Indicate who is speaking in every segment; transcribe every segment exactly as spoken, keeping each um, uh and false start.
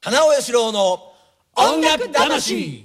Speaker 1: 花尾義郎の音楽魂。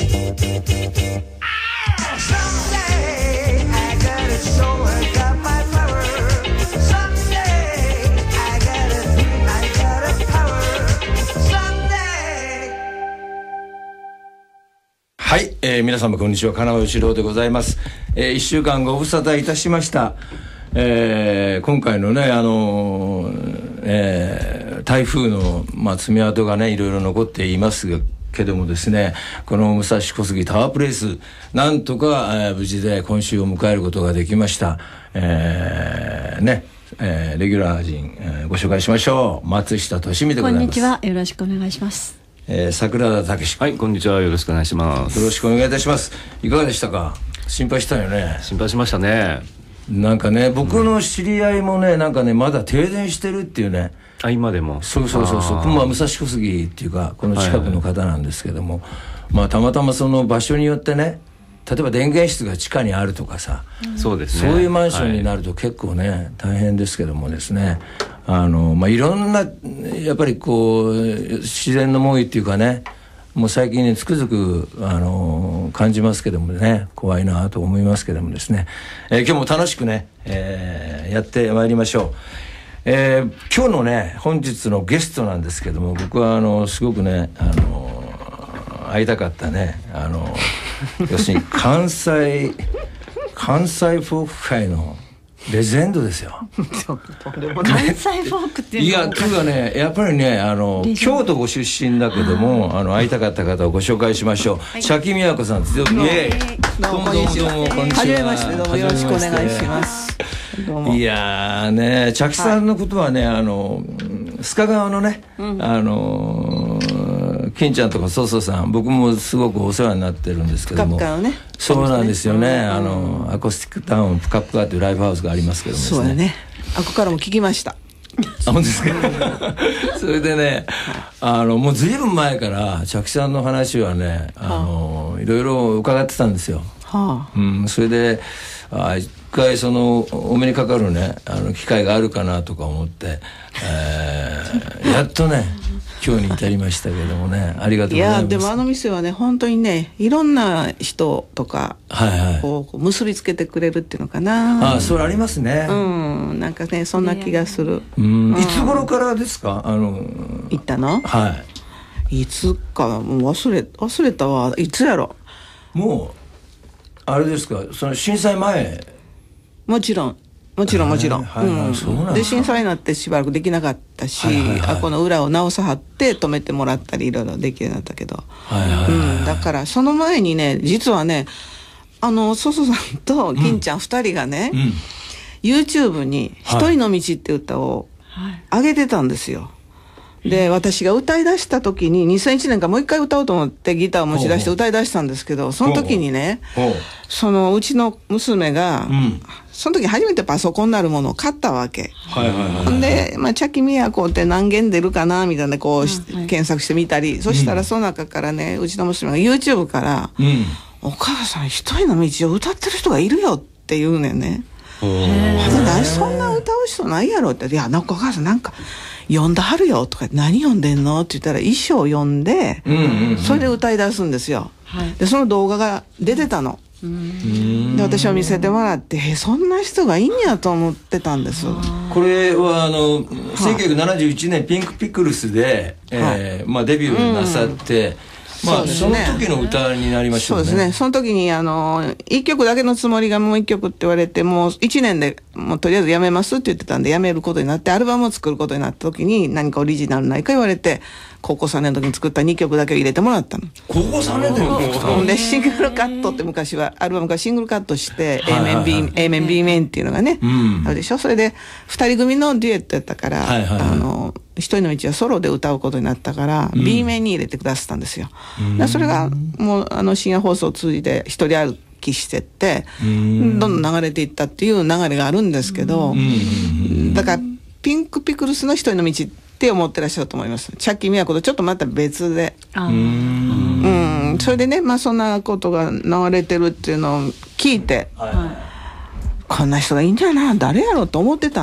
Speaker 1: はい、えー、皆様こんにちは、金尾義郎でございます。えー、いっしゅうかんご無沙汰いたしました。えー、今回のね、あのーえー、台風の、まあ、爪痕がねいろいろ残っていますがけどもですね、この武蔵小杉タワープレイスなんとか、えー、無事で今週を迎えることができました。えー、ねえー、レギュラー陣、えー、ご紹介しましょう。松下利美でございます。
Speaker 2: こんにちは、よろしくお願いします。
Speaker 3: えー、桜田武史。
Speaker 4: はい、こんにちは、よろしくお願いします。
Speaker 3: よろしくお願いいたします。いかがでしたか？心配したよね。
Speaker 4: 心配しましたね。
Speaker 3: なんかね、僕の知り合いもね、なんかね、まだ停電してるっていうね。
Speaker 4: あ、今でも。
Speaker 3: そうそうそうそう。まあ、武蔵小杉っていうか、この近くの方なんですけども、はいはい、まあ、たまたまその場所によってね、例えば電源室が地下にあるとかさ、
Speaker 4: うん、そうですね。
Speaker 3: そういうマンションになると結構ね、はい、大変ですけどもですね、あの、まあ、いろんな、やっぱりこう、自然の猛威っていうかね、もう最近ねつくづく、あのー、感じますけどもね、怖いなと思いますけどもですね、えー、今日も楽しくね、えー、やってまいりましょう。えー、今日のね本日のゲストなんですけども、僕はあのすごくね、あのー、会いたかったね、あのー、要するに関西関西フォーク界のレジェンドですよ。
Speaker 2: 関西フォークっていうの
Speaker 3: いや、というかね、やっぱりね、あの京都ご出身だけども、あの会いたかった方をご紹介しましょう。茶木美和子さんです。どうも、
Speaker 5: どうもこんにちは。はじめまして、どうもよろしくお願いします。
Speaker 3: どうも。いやーね、茶木さんのことはね、あの須賀川のね、あの金ちゃんとかそうそうさん、僕もすごくお世話になってるんですけども、
Speaker 5: プカプカをね、
Speaker 3: そうなんですよね、あのアコースティックタウンプカプカというライブハウスがありますけどもですね。
Speaker 5: そうだね、あここからも聞きました。
Speaker 3: あ、本当ですか。それでね、あのもうずいぶん前から茶木さんの話はね、あのいろいろ伺ってたんですよ。はあ、うん、それであ一回そのお目にかかるね、あの機会があるかなとか思って、えー、やっとね今日に至りましたけどもね、ありがとうございます。
Speaker 5: いやでもあの店はね本当にね、いろんな人とか、はいはい、こう結びつけてくれるっていうのかな。
Speaker 3: あ、それありますね。
Speaker 5: うん、なんかねそんな気がする。
Speaker 3: うん、いつ頃からですか、あの
Speaker 5: 行ったの？
Speaker 3: はい。
Speaker 5: いつかもう忘れ忘れたわ。いつやろ。
Speaker 3: もうあれですか、その震災前。
Speaker 5: もちろん。もちろんもちろん。で震災になってしばらくできなかったし、はいはいはい、あこの裏を直さはって止めてもらったりいろいろできるようになったけど、はいはいはい、うん、だからその前にね、実はね、あのソソさんと金ちゃんふたりがね、うんうん、YouTube に「一人の道」って歌を上げてたんですよ。で私が歌い出した時ににせんいちねんからもう一回歌おうと思ってギターを持ち出して歌い出したんですけど、その時にね、そのうちの娘が、うん、その時初めてパソコンなるものを買ったわけ。で、まあ、茶木美和子って何件出るかなみたいなこう、うん、検索してみたり、そしたらその中からね、うちの娘が YouTube から「うん、お母さん一人の道を歌ってる人がいるよ」って言うねんね。私そんな歌う人ないやろって。いやなんかお母さんなんか読んだはるよとか、何読んでんのって言ったら衣装を読んで、うんうんうん、それで歌い出すんですよ、はい、でその動画が出てたの。うんで私は見せてもらって、えそんな人がいいんやと思ってたんです。
Speaker 3: これはあのせんきゅうひゃくななじゅういちねんピンクピクルスで、えーまあ、デビューなさって、うんまあ、その時の歌になりましたね。
Speaker 5: そうですね。その時にあのいっきょくだけのつもりがもういっきょくって言われて、もういちねんでもうとりあえずやめますって言ってたんで、やめることになって、アルバムを作ることになった時に何かオリジナルないか言われて、高校さんねんの時に作ったにきょくだけを入れてもらったの。
Speaker 3: 高校さんねんで
Speaker 5: でシングルカットって昔はアルバムからシングルカットして A 面 B 面 A 面 B 面っていうのがね、うん、あるでしょ。それでふたり組のデュエットやったから、はいはいはい、あの一人の道はソロで歌うことになったから、うん、B 面に入れてくださったんですよ。だそれがもうあの深夜放送を通じて一人歩きしてってどんどん流れていったっていう流れがあるんですけど、だからピンクピクルスの一人の道って思ってらっしゃると思います。茶木美和子とちょっとまた別で、うんうんそれでね、まあそんなことが流れてるっていうのを聞いて、はい、こんな人がいいんじゃな、誰やろうと思ってたの。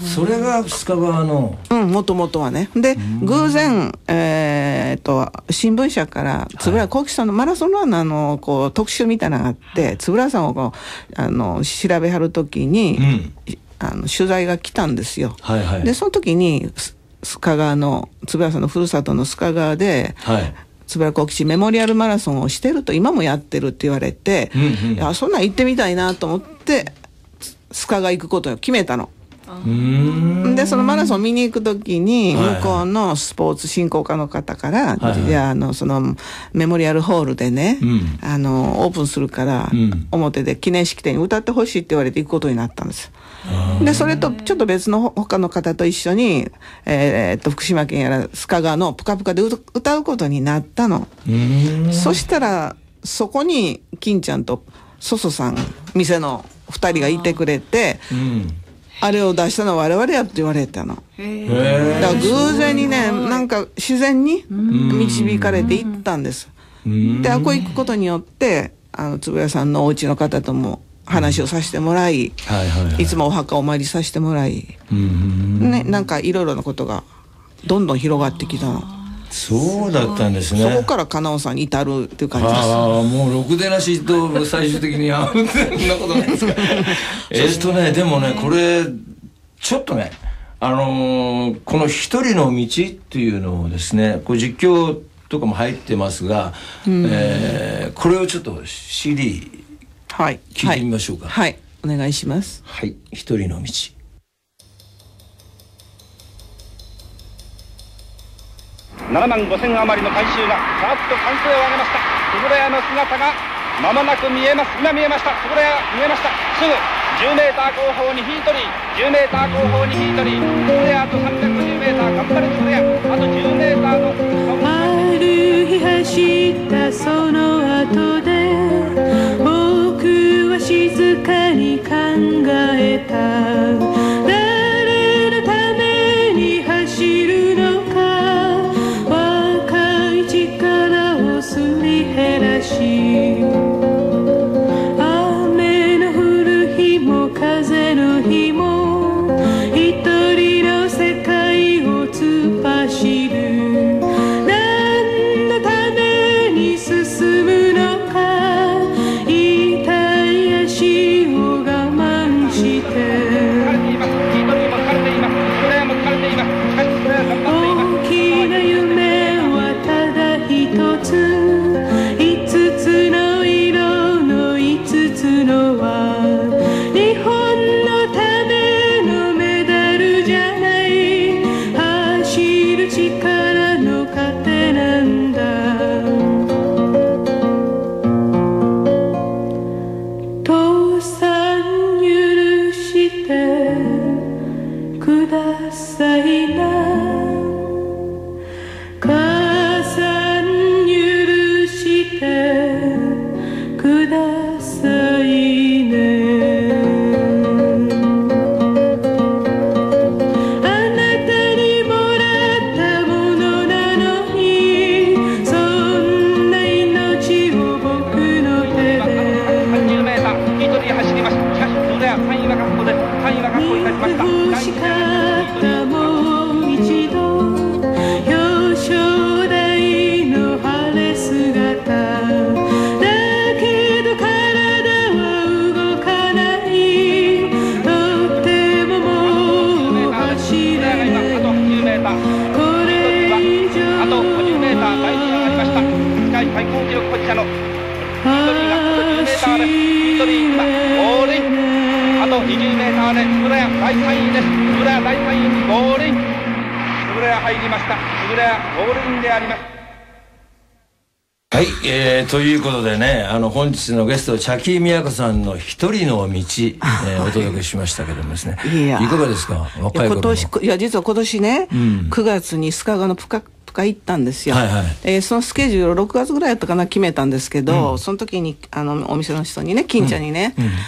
Speaker 3: それが須賀川の
Speaker 5: うんもともとはね。で偶然えー、っと新聞社から円谷幸吉さんのマラソンランナーのこう特集みたいなのがあって円谷さんをこうあの調べはるときに、うん、あの取材が来たんですよ。はいはい、でその時に須賀川の円谷さんのふるさとの須賀川で、はい、円谷幸吉メモリアルマラソンをしてると今もやってるって言われて、うんうん、いやそんなん行ってみたいなと思って須賀川行くことを決めたの。でそのマラソン見に行くときに向こうのスポーツ振興課の方から、はいはい、じゃあ、あのそのメモリアルホールでね、うん、あのオープンするから、うん、表で記念式典に歌ってほしいって言われて行くことになったんです。でそれとちょっと別の他の方と一緒に、えー、っと福島県やら須賀川のぷかぷかで歌うことになったの。そしたらそこに金ちゃんとソソさん店のふたりがいてくれて、うん、あれを出したのは我々やって言われたの。へー。だから偶然にねなんか自然に導かれていったんです。であここ行くことによってあの円谷さんのお家の方とも話をさせてもらい、はいはいはい、いつもお墓お参りさせてもらい、ね、なんかいろいろなことがどんどん広がってきたの。
Speaker 3: そうだったんですね。
Speaker 5: そこから金尾さんに至るっていう感じです。
Speaker 3: ああもうろくでなしと最終的に会うってそんなことないですか。えっとねでもねこれちょっとねあのー、この一人の道っていうのをですねこう実況とかも入ってますが、うんえー、これをちょっと シーディー はい、聞いてみましょうか。
Speaker 5: はい、はい、お願いします。
Speaker 3: はい、一人の道。
Speaker 6: ななまんごせん余りの観衆がさーっと歓声を上げました。円谷の姿がまもなく見えます。今見えました。円谷見えました。すぐじゅうメーター後方にヒートリー、じゅうメーター後方にヒートリー、円谷あとさんびゃくごじゅうメーター頑張れ円谷、あとじゅうメーターの
Speaker 7: ある日走ったその後で静かに考えた。誰のために走るのか。若い力をすり減らし雨の降る日も風の日も一人の世界を突っ走る。何のために進むのか。
Speaker 3: はい、えー、ということでねあの本日のゲスト茶木美和子さんの一人の道、えー、お届けしましたけどもですねいやいかがですか若い頃の。
Speaker 5: 今年いや実は今年ね、うん、くがつに須賀川のぷかぷか行ったんですよ、はいはいえー、そのスケジュールをろくがつぐらいやったかな決めたんですけど、うん、その時にあのお店の人にね金ちゃんにね、うんうん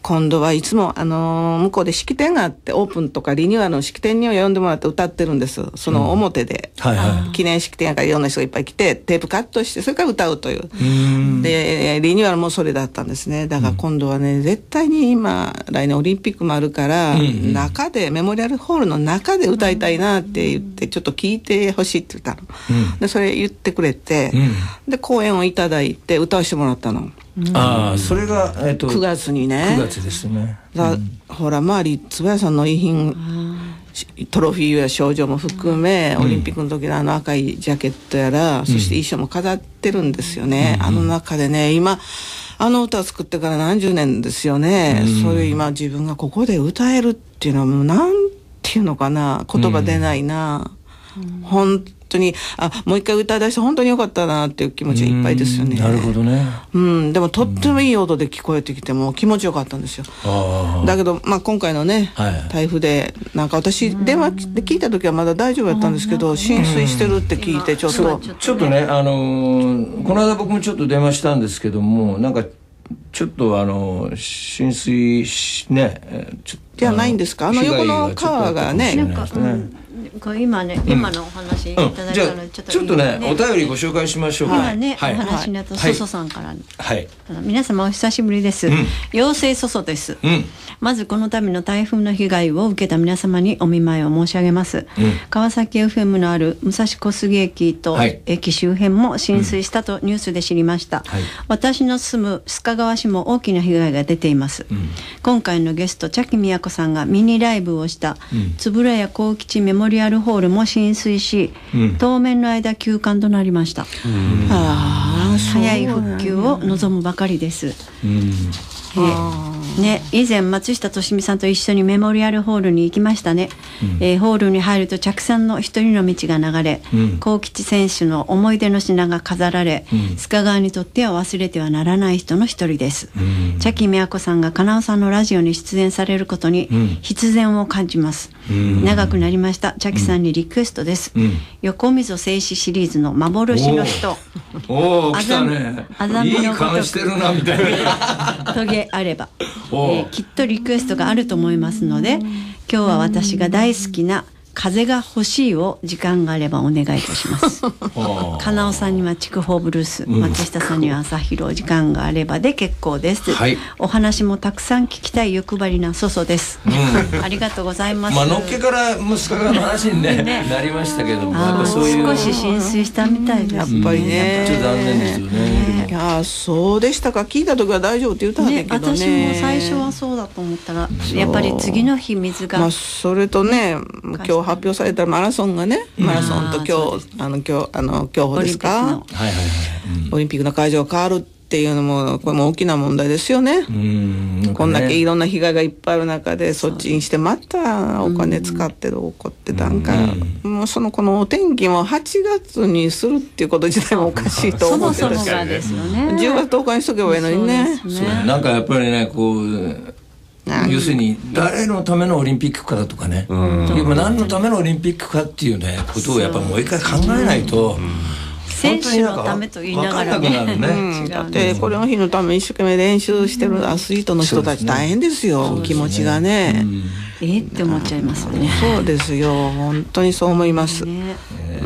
Speaker 5: 今度はいつも、あのー向こうで式典があって、オープンとかリニューアルの式典には呼んでもらって歌ってるんです。その表で、
Speaker 3: うんはいはい、
Speaker 5: 記念式典やからいろんな人がいっぱい来てテープカットしてそれから歌うという。でリニューアルもそれだったんですね。だから今度はね、絶対に今来年オリンピックもあるから、うんうん、中でメモリアルホールの中で歌いたいなって言ってちょっと聞いてほしいって言ったの、うん、でそれ言ってくれて、うん、で講演をいただいて歌わせてもらったの。
Speaker 3: うん、ああそれが、えー、と
Speaker 5: くがつにね。
Speaker 3: くがつですね。
Speaker 5: だ、うん、ほら周りつばやさんの遺品トロフィーや賞状も含め、うん、オリンピックの時のあの赤いジャケットやら、うん、そして衣装も飾ってるんですよね、うん、あの中でね今あの歌を作ってから何十年ですよね、うん、それ今自分がここで歌えるっていうのはもうなんていうのかな、言葉出ないな、うん、本当にあもう一回歌い出して本当によかったなっていう気持ちがいっぱいですよね。
Speaker 3: なるほどね。
Speaker 5: うん、でもとってもいい音で聞こえてきてもう気持ちよかったんですよ。だけど、まあ、今回のね、はい、台風でなんか私電話で聞いた時はまだ大丈夫だったんですけど、浸水してるって聞いてちょっと
Speaker 3: ちょっとね、あのー、この間僕もちょっと電話したんですけども、なんかちょっとあの浸水しね
Speaker 5: ちょじゃないんですか、あの横の川がね。
Speaker 2: これ今ね、今のお話いただいたので、
Speaker 3: ちょっとちょっとね、お便りご紹介しましょうか。
Speaker 2: 今ね、お話になったソソさんから、皆様お久しぶりです。妖精ソソです。まずこの度の台風の被害を受けた皆様にお見舞いを申し上げます。川崎 エフエム のある武蔵小杉駅と駅周辺も浸水したとニュースで知りました。私の住む須賀川市も大きな被害が出ています。今回のゲスト茶木美也子さんがミニライブをした円谷幸吉メモリアルホールも浸水し、うん、当面の間休館となりました。あ早い復旧を望むばかりです。うんえね、以前松下敏美さんと一緒にメモリアルホールに行きましたね、うんえー、ホールに入ると着さんの一人の道が流れ、うん、幸吉選手の思い出の品が飾られ、うん、須賀川にとっては忘れてはならない人の一人です、うん、茶木美也子さんが金尾さんのラジオに出演されることに必然を感じます、うん、長くなりました。茶木さんにリクエストです、うん、横溝静止シリーズの幻の人
Speaker 3: おお来たね、いい感してるなみたい
Speaker 2: なトゲあれば、えー、きっとリクエストがあると思いますので、今日は私が大好きな風が欲しいを時間があればお願いいたします金尾さんには筑豊ブルース、うん、松下さんには朝広時間があればで結構です、はい、お話もたくさん聞きたい欲張りなソソです、うん、ありがとうございます。
Speaker 3: まあのっけから息子の話に、ねね、なりましたけども、やっぱそういう
Speaker 2: 少し浸水したみたいです、
Speaker 5: やっぱりね、
Speaker 3: ちょっと残念ですよね。
Speaker 5: いやそうでしたか。聞いた時は大丈夫って言ったんだけどね、
Speaker 2: 私も最初はそうだと思ったらやっぱり次の日水が、
Speaker 5: まあ、それとね今日発表されたマラソンがね、マラソンと今日あの今日あの競歩ですか、オリンピックの会場が変わるっていうのもこれも大きな問題ですよね。うんなんかね、こんだけいろんな被害がいっぱいある中でそっちにしてまたお金使ってどうこってなんか、うん、もうそのこのお天気もはちがつにするっていうこと自体もおかしいと思ってるし、そもそもがですよね、じゅうがつとおかにしとけばいいのにね。
Speaker 3: そうですね、なんかやっぱりねこう要するに誰のためのオリンピックかだとかね、うん、今何のためのオリンピックかっていうねことをやっぱもう一回考えないと、
Speaker 2: 選手のためと言いながらね、
Speaker 5: うん、だってこれの日のために一生懸命練習してるアスリートの人たち大変ですよ、うん、気持ちがね、うん、
Speaker 2: えって思っちゃいますよね。
Speaker 5: そうですよ、本当にそう思います、ねうん、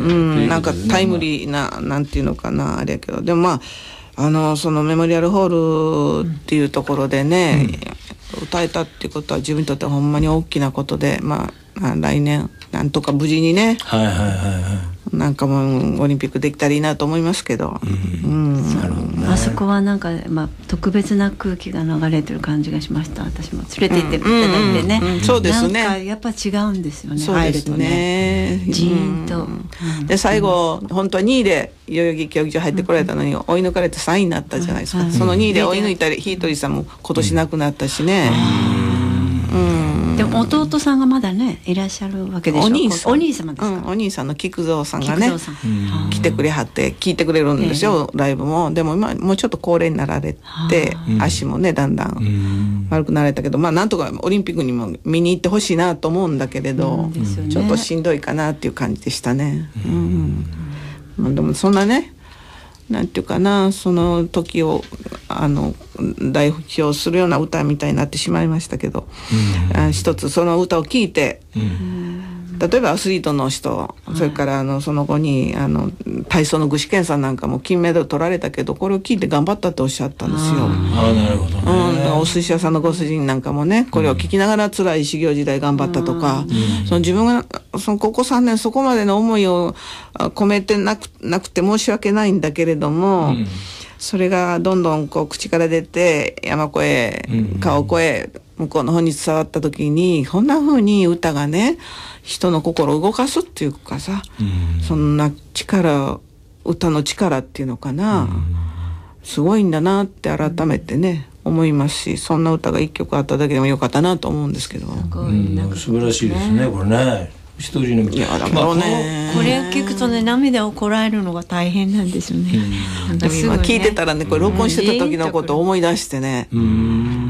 Speaker 5: なんかタイムリーななんていうのかなあれやけど、でもまああのそのメモリアルホールっていうところでね、うん、歌えたっていうことは自分にとってはほんまに大きなことで、まあ、まあ来年なんとか無事にね、はいはいはいはい、なんかもうオリンピックできたらいいなと思いますけど、うんうん
Speaker 2: うんね、あそこはなんか、まあ、特別な空気が流れてる感じがしました。私も連れて行っていただいてね、うんうんうん、そうですね、なんかやっぱ違うんですよね、入るとね、ジーンと、
Speaker 5: うん、で最後、うん、本当はにいで代々木競技場入ってこられたのに、うん、追い抜かれてさんいになったじゃないですか、うん、そのにいで追い抜いたりヒートリーさんも今年亡くなったしね、
Speaker 2: うんうん、でも弟さんがまだねいらっしゃるわけでしょ。お兄さん、お兄様ですか、
Speaker 5: うん、お兄さんの菊蔵さんがね来てくれはって聞いてくれるんですよ、えー、ライブも。でも今もうちょっと高齢になられて足もねだんだん悪くなられたけど、まあなんとかオリンピックにも見に行ってほしいなと思うんだけれど、うんね、ちょっとしんどいかなっていう感じでしたね、うんうん、まあ、でもそんなねなんていうかな、その時をあの代表するような歌みたいになってしまいましたけど、うん、あ一つその歌を聴いて、うん、例えばアスリートの人、うん、それからあのその後にあの体操の具志堅さんなんかも金メダル取られたけど、これを聞いて頑張ったっておっしゃったんですよ。
Speaker 3: ああ、なるほどね。
Speaker 5: うん、お寿司屋さんのご主人なんかもね、これを聞きながら辛い修行時代頑張ったとか、うん、その自分がそのここさんねんそこまでの思いを込めてなく、なくて申し訳ないんだけれども、うん、それがどんどんこう口から出て山越え、川越え、向こうの方に伝わった時に、こんな風に歌がね人の心を動かすっていうかさ、うん、そんな力、歌の力っていうのかな、うん、すごいんだなって改めてね思いますし、そんな歌が一曲あっただけでもよかったなと思うんですけど、す
Speaker 3: ごい、なんか素晴らしいですね、これね。一人の、
Speaker 5: いやだからね、
Speaker 2: これを聞くとね、涙をこらえるのが大変なんですよね。
Speaker 5: でも今聞いてたらね、これ録音してた時のことを思い出してね、うん、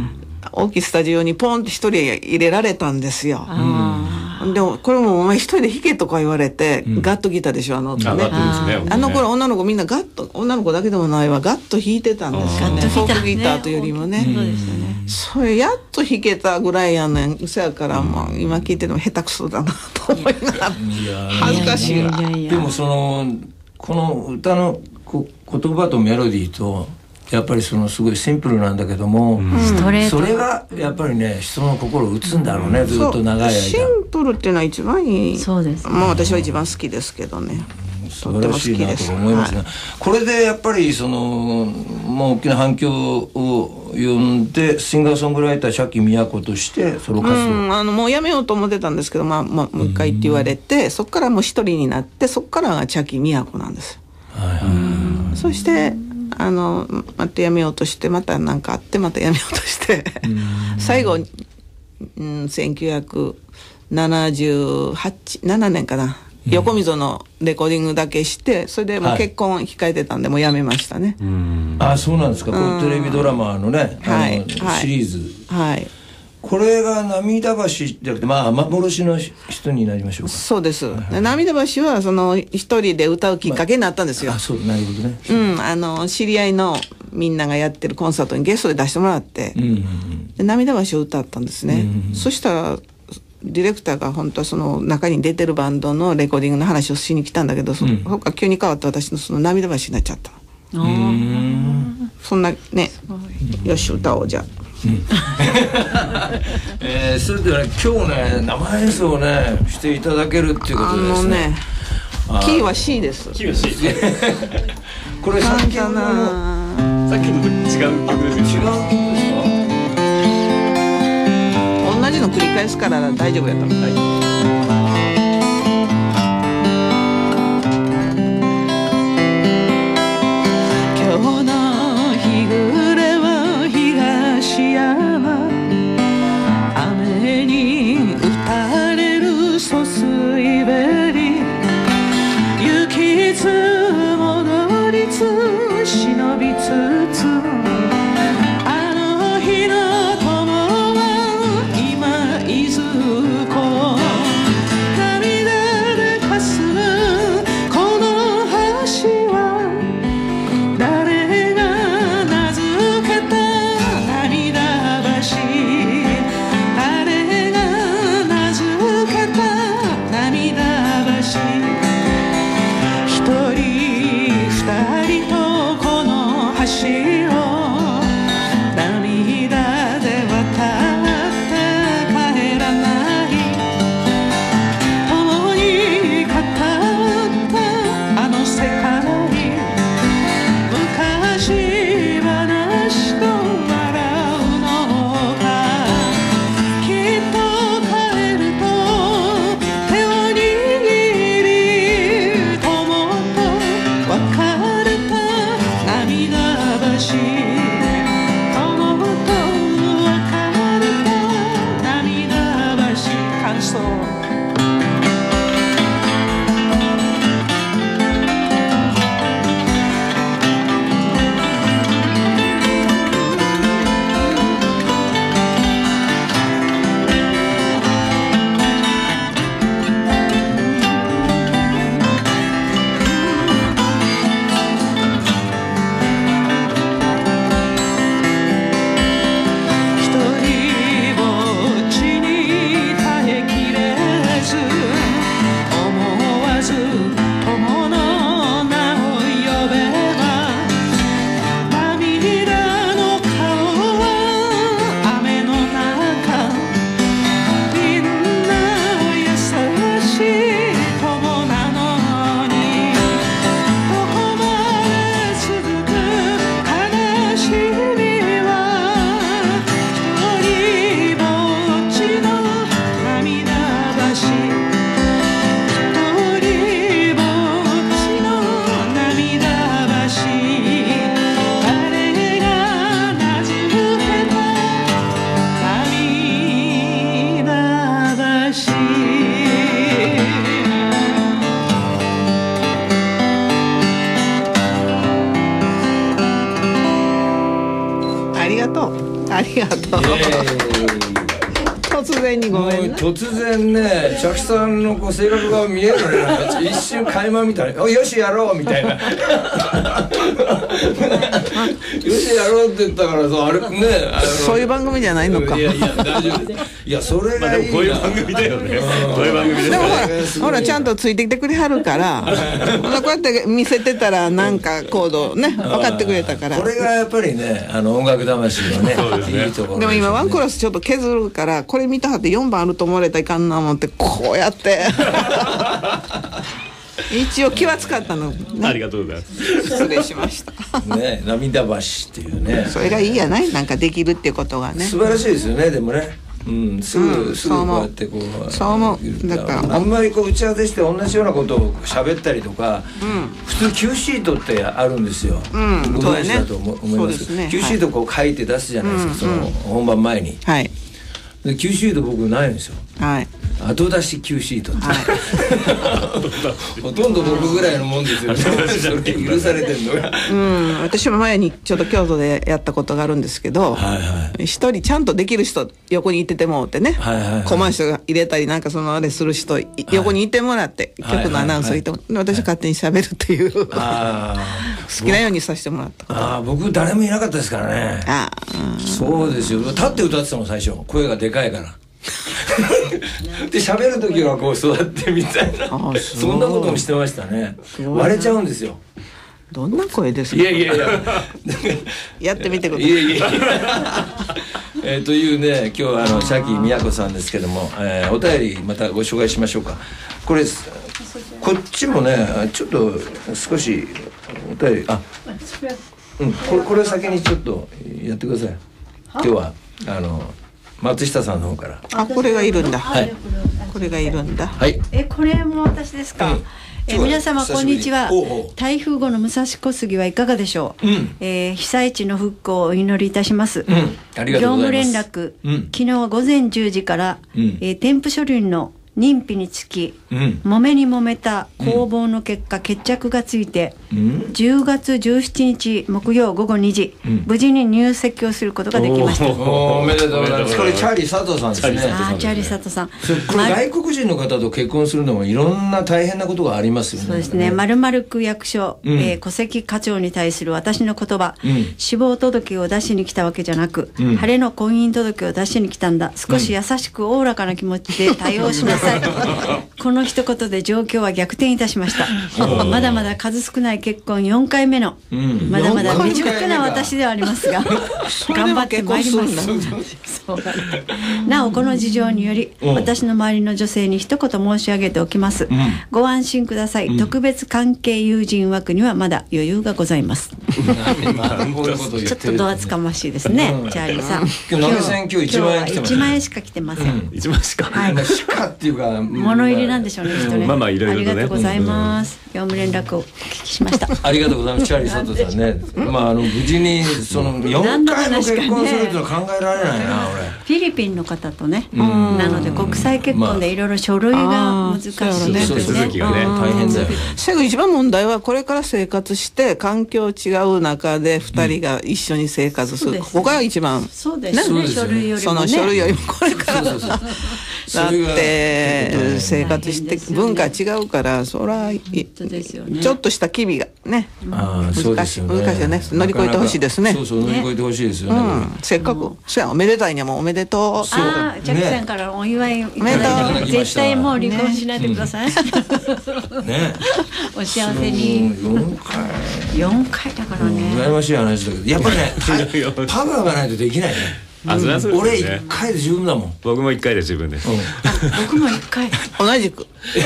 Speaker 5: 大きいスタジオにポンって一人入れられたんですよ。でもこれもお前一人で弾けとか言われて、うん、ガッとギターでしょ、あの音ね。あ, あの頃女の子みんなガッと、女の子だけでもないわ、ガッと弾いてたんですよね。フォークギターというよりもね。そうですよね。それやっと弾けたぐらいやねん。そやからもう今聞いてても下手くそだなと思いながら恥ずかしいわ。
Speaker 3: でもそのこの歌のこ言葉とメロディーとやっぱりそのすごいシンプルなんだけども、うん、それがやっぱりね人の心を打つんだろうね、うん、ずっと長い間。
Speaker 5: シンプルっていうのは一番いい。
Speaker 2: そうですね。
Speaker 5: まあ私は一番好きですけどね。
Speaker 3: うん、素晴らしいなと思いますね。はい、これでやっぱりそのもう大きな反響を呼んでシンガーソングライター茶木みや子としてソロ活動、
Speaker 5: うん、あのもうやめようと思ってたんですけど、まあまあ、もう一回って言われて、うん、そこからもう一人になって、そこからが茶木みや子なんです。はいはい、うん、そしてあのまたやめようとして、また何かあってまたやめようとして最後、うん、せんきゅうひゃくななじゅうはち、ななねんかな、うん、横溝のレコーディングだけして、それでもう結婚控えてたんでもうやめましたね。
Speaker 3: うん、あ、そうなんですか。このテレビドラマのね、あの、はい、シリーズ、はい、これが涙橋じゃなくて、まあ幻の人になりましょうか。
Speaker 5: そうです、はいはい、涙橋はその一人で歌うきっかけになったんですよ。
Speaker 3: まあ、あ、そう、なるほどね。
Speaker 5: うん、あの知り合いのみんながやってるコンサートにゲストで出してもらって、うんうんうん、で涙橋を歌ったんですね。うんうん、そしたらディレクターが本当はその中に出てるバンドのレコーディングの話をしに来たんだけど、そこから急に変わって私のその涙橋になっちゃった。うん、そんなね、よし歌おうじゃあ。うん、
Speaker 3: えー、それではね、今日ね生演奏をねしていただけるっていうことですね。
Speaker 5: あのね、キーは C です。
Speaker 4: キーは C
Speaker 3: これさっきの
Speaker 4: さっきのと違う曲ですよ。違う曲ですか。
Speaker 5: 同じの繰り返すから大丈夫やったの。はい、
Speaker 7: あの日の友は今いずこ
Speaker 5: りがとう。突然にごめんね。
Speaker 1: 突然ね、チャキさんのこう性格が見えるね。なんか一瞬垣間みたいな、およしやろうみたいな。よしやろうって言ったからさ、あれね、あ
Speaker 5: そういう番組じゃないのか。
Speaker 1: いやいや大丈夫。いやそれがいいな。
Speaker 4: こういう番組だよね。こういう番組
Speaker 5: でもほらほらちゃんとついてきてくれはるから、こうやって見せてたらなんかコードね分かってくれたから。
Speaker 1: これがやっぱりね、あの音楽魂のね、いいところ。
Speaker 5: でも今ワンコーラスちょっと削るから、これ見たはってよんばんあると思われたらいかんな思ってこうやって一応気は使ったの、ね、
Speaker 4: ありがとうございます。
Speaker 5: 失礼しました
Speaker 1: ね、涙橋っていうね、
Speaker 5: それがいいやない、なんかできるっていうことがね、
Speaker 1: 素晴らしいですよね。でもね、うん、すぐ、うん、すぐこうやってこう、
Speaker 5: そう思う。だから
Speaker 1: あんまりこう打ち合わせして同じようなことを喋ったりとか、うん、普通 Q シートってあるんですよ、うん、ご存知だと思いますけど、ね、Q シートこう書いて出すじゃないですか、はい、その本番前に、はい、で Q シート僕ないんですよ、はい、後出し Q シートって、はい、ほとんど僕ぐらいのもんですよね。それ許されてるのが、
Speaker 5: うん、私も前にちょっと京都でやったことがあるんですけど、はいはい、一人ちゃんとできる人横にいててもってね、はいはいはい、コマーシャル入れたりなんかそのあれする人横にいてもらって、はい、曲のアナウンスをいても、はいはいはい、私勝手に喋るっていう、はい、好きなようにさせてもらったこと。
Speaker 1: あ、僕誰もいなかったですからね。あ、うん、そうですよ。立って歌ってたもん最初、声がでかいからで喋る時はこう座ってみたいな、そんなこともしてましたね。割れちゃうんですよ。
Speaker 5: どんな声ですか。
Speaker 1: いやいやいや
Speaker 5: やってみてください。
Speaker 1: いやいやえー、というね、今日はあのシャキミヤコさんですけども、えー、お便りまたご紹介しましょうか。これこっちもねちょっと少しお便り、あ、うん、これこれ先にちょっとやってください。今日はあの松下さんの方から。
Speaker 5: あ、これがいるんだ。はい。これがいるんだ。
Speaker 1: はい。
Speaker 2: え、これも私ですか。うん、え、皆様こんにちは。台風後の武蔵小杉はいかがでしょう。うん、えー、被災地の復興をお祈りいたします。うん、
Speaker 1: ありがとうございます。
Speaker 2: 業務連絡。うん、昨日はごぜんじゅうじから、うん、えー、添付書類の認否につき、うん、揉めに揉めた攻防の結果、うん、決着がついて、うん、じゅうがつじゅうしちにち木曜午後にじ、うん、無事に入籍をすることができました。
Speaker 1: お, おめでとうございます。これチャーリー佐藤さんですね。
Speaker 2: あ、チャーリー佐藤さん。
Speaker 1: これ外国人の方と結婚するのもいろんな大変なことがありますよね。
Speaker 2: そうですね。〇〇区役所、うん、えー、戸籍課長に対する私の言葉、うん、死亡届を出しに来たわけじゃなく、うん、晴れの婚姻届を出しに来たんだ。少し優しくおおらかな気持ちで対応しなさい。この一言で状況は逆転いたしました。まだまだ数少ない結婚よんかいめの、うん、まだまだ未熟な私ではありますが頑張ってまいります。なおこの事情により私の周りの女性に一言申し上げておきます、うん、ご安心ください、うん、特別関係友人枠にはまだ余裕がございます。ちょっとど厚かましいですね、うん、チャーリーさん。
Speaker 1: 今日いちまんえん来てますね。
Speaker 2: いちまんえんしか来てません、うん、
Speaker 4: いちまんしか、
Speaker 2: はい、
Speaker 1: しかっていうか
Speaker 2: 物入りなんでしょうね、きっとね。
Speaker 4: まあまあいろいろとね。
Speaker 2: ありがとうございます。業務連絡をお聞きしました。
Speaker 1: ありがとうございます。チャーリー佐藤さんね。まああの無事にそのよんかいの結婚するっていうのは考えられないな、俺。
Speaker 2: フィリピンの方とね。なので国際結婚でいろいろ書類が難しいですね。
Speaker 4: 手続きがね大変だよ。
Speaker 5: せやけど一番問題はこれから生活して環境違う中でふたりが一緒に生活する。ここが一番。
Speaker 2: そうですね。書類よりもね。
Speaker 5: その書類よりもこれからだって生活して文化違うからそらちょっとした機微がね難しい難しいよね。乗り越えてほしいですね。
Speaker 1: そうそう乗り越えてほしいですよね。
Speaker 5: せっかくそやおめでたいにもおめでとう。
Speaker 2: ああジャッキさんからお祝いいただいて絶対もう離婚しないでください。ね。お幸せに。
Speaker 1: よんかい。
Speaker 2: よんかいだからね。
Speaker 1: 羨ましい話だけどやっぱりねパワーがないとできないね。
Speaker 4: あ、それはそうですね。
Speaker 1: 俺一回で十分だもん。
Speaker 4: 僕も一回で十分です。
Speaker 2: 僕も一回。
Speaker 5: 同じく。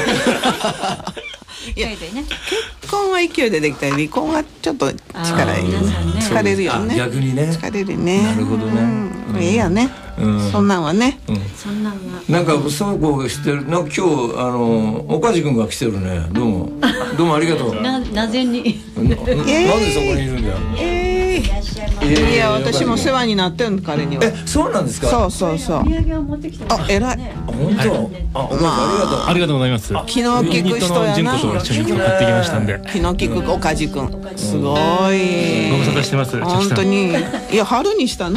Speaker 2: 一回でね。
Speaker 5: 結婚は勢いでできたり、離婚はちょっと力いる。疲れるよね。
Speaker 1: 逆にね。
Speaker 5: 疲れるね。
Speaker 1: なるほどね。
Speaker 5: いいやね。そんなんはね。
Speaker 2: そんなんは。
Speaker 1: なんかそうこうしてる。なんか今日あの岡地君が来てるね。どうもどうもありがとう。
Speaker 2: ななぜに。
Speaker 1: なんでそこにいるんだよ。
Speaker 5: いや私も世話になってる彼には。
Speaker 1: え、そうなんですか。
Speaker 5: そうそうそう。
Speaker 2: お土産を持ってきてます。
Speaker 5: あ、偉い。
Speaker 1: 本当。あ、まあ
Speaker 8: ありがとうございます。
Speaker 5: 気の利く人やな。
Speaker 8: 純子と一緒に今日買ってきましたんで。
Speaker 5: 気の利く岡地君。すごい。
Speaker 8: ご無沙汰してます。
Speaker 5: 本当に。いや春にしたの。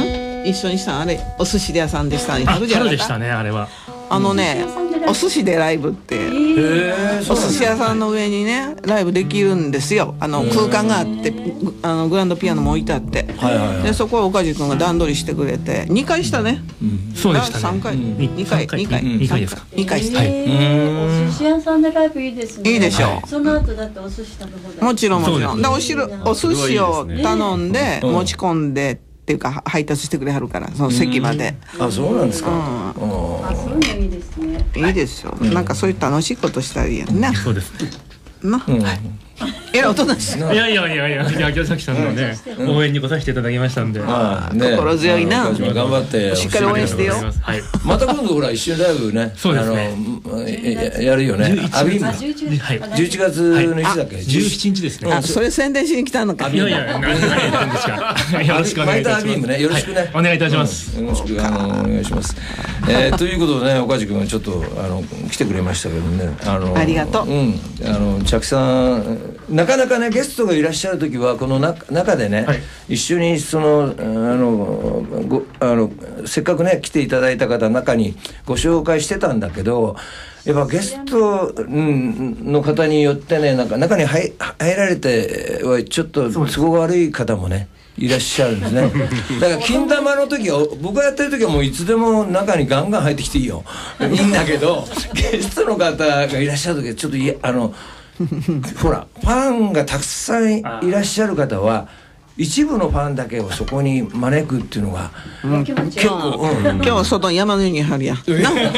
Speaker 5: 一緒にしたあれお寿司屋さんでしたね。
Speaker 8: 春じゃないか。春でしたねあれは。
Speaker 5: あのね、お寿司でライブって、お寿司屋さんの上にねライブできるんですよ。あの空間があって、あのグランドピアノも置いてあって、でそこを岡地君が段取りしてくれてにかいしたね。
Speaker 8: そうでしたね。
Speaker 5: さんかい、にかい、にかい、
Speaker 8: にかいですか。
Speaker 5: にかいした。
Speaker 2: お寿司屋さんでライブいいですね。
Speaker 5: いいでしょ。
Speaker 2: その後だってお寿司食べ放題。
Speaker 5: もちろんもちろん。でお汁お寿司を頼んで持ち込んでっていうか配達してくれはるから、その席まで。
Speaker 1: あ、そうなんですか。
Speaker 2: あ、そういうのいいですね。
Speaker 5: いいですよ。なんかそういう楽しいことしたらいいやんね。
Speaker 8: そうですね。
Speaker 5: な。えらいおとなしい。
Speaker 8: いやいやいやいや、じゃあ秋崎さんのね応援に来させていただきましたんで、
Speaker 5: 心強いな。
Speaker 1: 頑張って
Speaker 5: しっかり応援してよ。
Speaker 1: また今度ほら一緒にライブね、
Speaker 8: そうですね、
Speaker 1: やるよね。アビーム
Speaker 2: じゅういち
Speaker 1: がつのいつだっけ？
Speaker 8: じゅうしちにちですね。
Speaker 5: あ、それ宣伝しに来たのか。
Speaker 8: いやいや、何言ってんですか。よろしくお願いいたします。
Speaker 1: マイターアビームね、よろしくね。
Speaker 8: お願いいたします。
Speaker 1: よろしくお願いします。ということでね、岡地君がちょっとあの来てくれましたけどね、あの
Speaker 5: ありがとう。
Speaker 1: うん、あの千秋さんなかなかねゲストがいらっしゃる時はこの中中でね、一緒にそのあのごあのせっかくね来ていただいた方の中にご紹介してたんだけど、やっぱゲストの方によってね、なんか中に入入られてはちょっと都合悪い方もねいらっしゃるんですね。だから金玉の時は僕がやってる時はもういつでも中にガンガン入ってきていいよいいんだけど、ゲストの方がいらっしゃる時はちょっといやあのほらファンがたくさんいらっしゃる方は一部のファンだけをそこに招くっていうのが、うん、結構、うん、
Speaker 5: 今日は外に山のように張るやん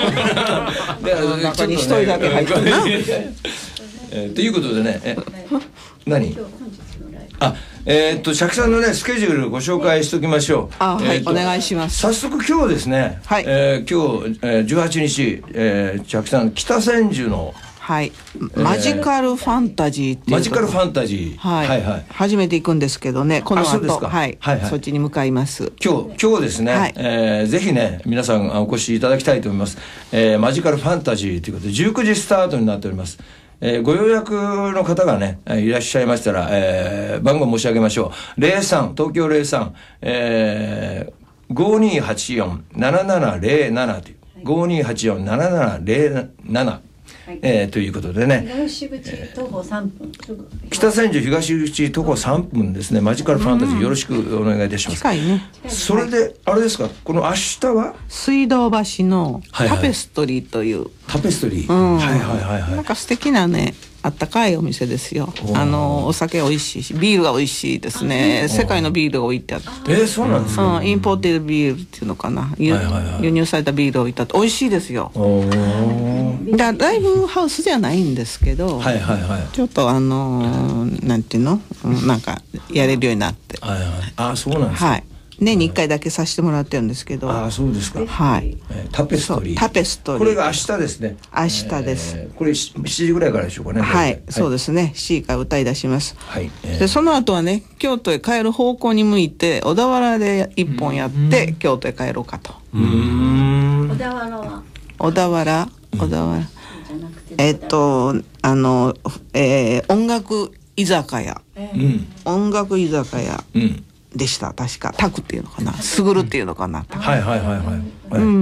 Speaker 5: 中に一人だけ入ってるな
Speaker 1: えー、ということでね、え何あえー、っと釈さんのねスケジュールご紹介しておきましょう。
Speaker 5: あ、はい、
Speaker 1: えー、
Speaker 5: お願いします。
Speaker 1: 早速今日ですね、はい、えー、今日、えー、じゅうはちにち、えー、釈さん北千住の
Speaker 5: はい、マジカルファンタジーっていう、
Speaker 1: マジカルファンタジー、
Speaker 5: はい、はいはい、初めて行くんですけどね、この後
Speaker 1: そうですか、
Speaker 5: はい、はいはい、そっちに向かいます。
Speaker 1: 今日今日ですね、はい、えー、ぜひね皆さんお越しいただきたいと思います。えー、マジカルファンタジーということでじゅうくじスタートになっております。えー、ご予約の方がねいらっしゃいましたら、えー、番号申し上げましょう。ゼロさん東京ゼロさん、えー、ごにーはちよんななななゼロななという、はい、ごにーはちよんななななゼロなな、はい、えー、ということでね、
Speaker 2: 東口徒歩さんぷん、
Speaker 1: 北千住東口徒歩さんぷんですね。マジカルファンタジーよろしくお願いいたします。
Speaker 5: 近いね。
Speaker 1: それであれですか、この明日は
Speaker 5: 水道橋のタペストリーという、はいはい、
Speaker 1: タペストリー、うん、はいはいはいはい、
Speaker 5: なんか素敵なねあったかいお店ですよ。あのお酒美味しいしビールが美味しいですね。世界のビールが置いてあって、
Speaker 1: えー、そうなんですか、
Speaker 5: うん、インポーティブビールっていうのかな、輸、はいはいはい、輸入されたビールを置いてあって美味しいですよ。だライブハウスじゃないんですけど、はいはいはい、ちょっとあのー、なんていうの、なんかやれるようになって、
Speaker 1: はいはい、あ、そうなんですか、
Speaker 5: はい、年にいっかいだけさせてもらってるんですけど。
Speaker 1: ああ、そうですか。
Speaker 5: はい。
Speaker 1: えー、タペストリー。
Speaker 5: タペストリー。
Speaker 1: これが明日ですね。
Speaker 5: 明日です。
Speaker 1: えー、これしちじぐらいからでしょうかね。
Speaker 5: はい、はい、そうですね。しちじから歌い出します。
Speaker 1: はい。えー、
Speaker 5: でその後はね、京都へ帰る方向に向いて小田原で一本やって京都へ帰ろうかと。
Speaker 2: うーん。小田原は。
Speaker 5: 小田原、小田原。えっとあの、えー、音楽居酒屋、えー、音楽居酒屋。うんでした確かタクっていうのかな、スグルっていうのかな、
Speaker 1: はいはいはいはい、
Speaker 5: うんうん、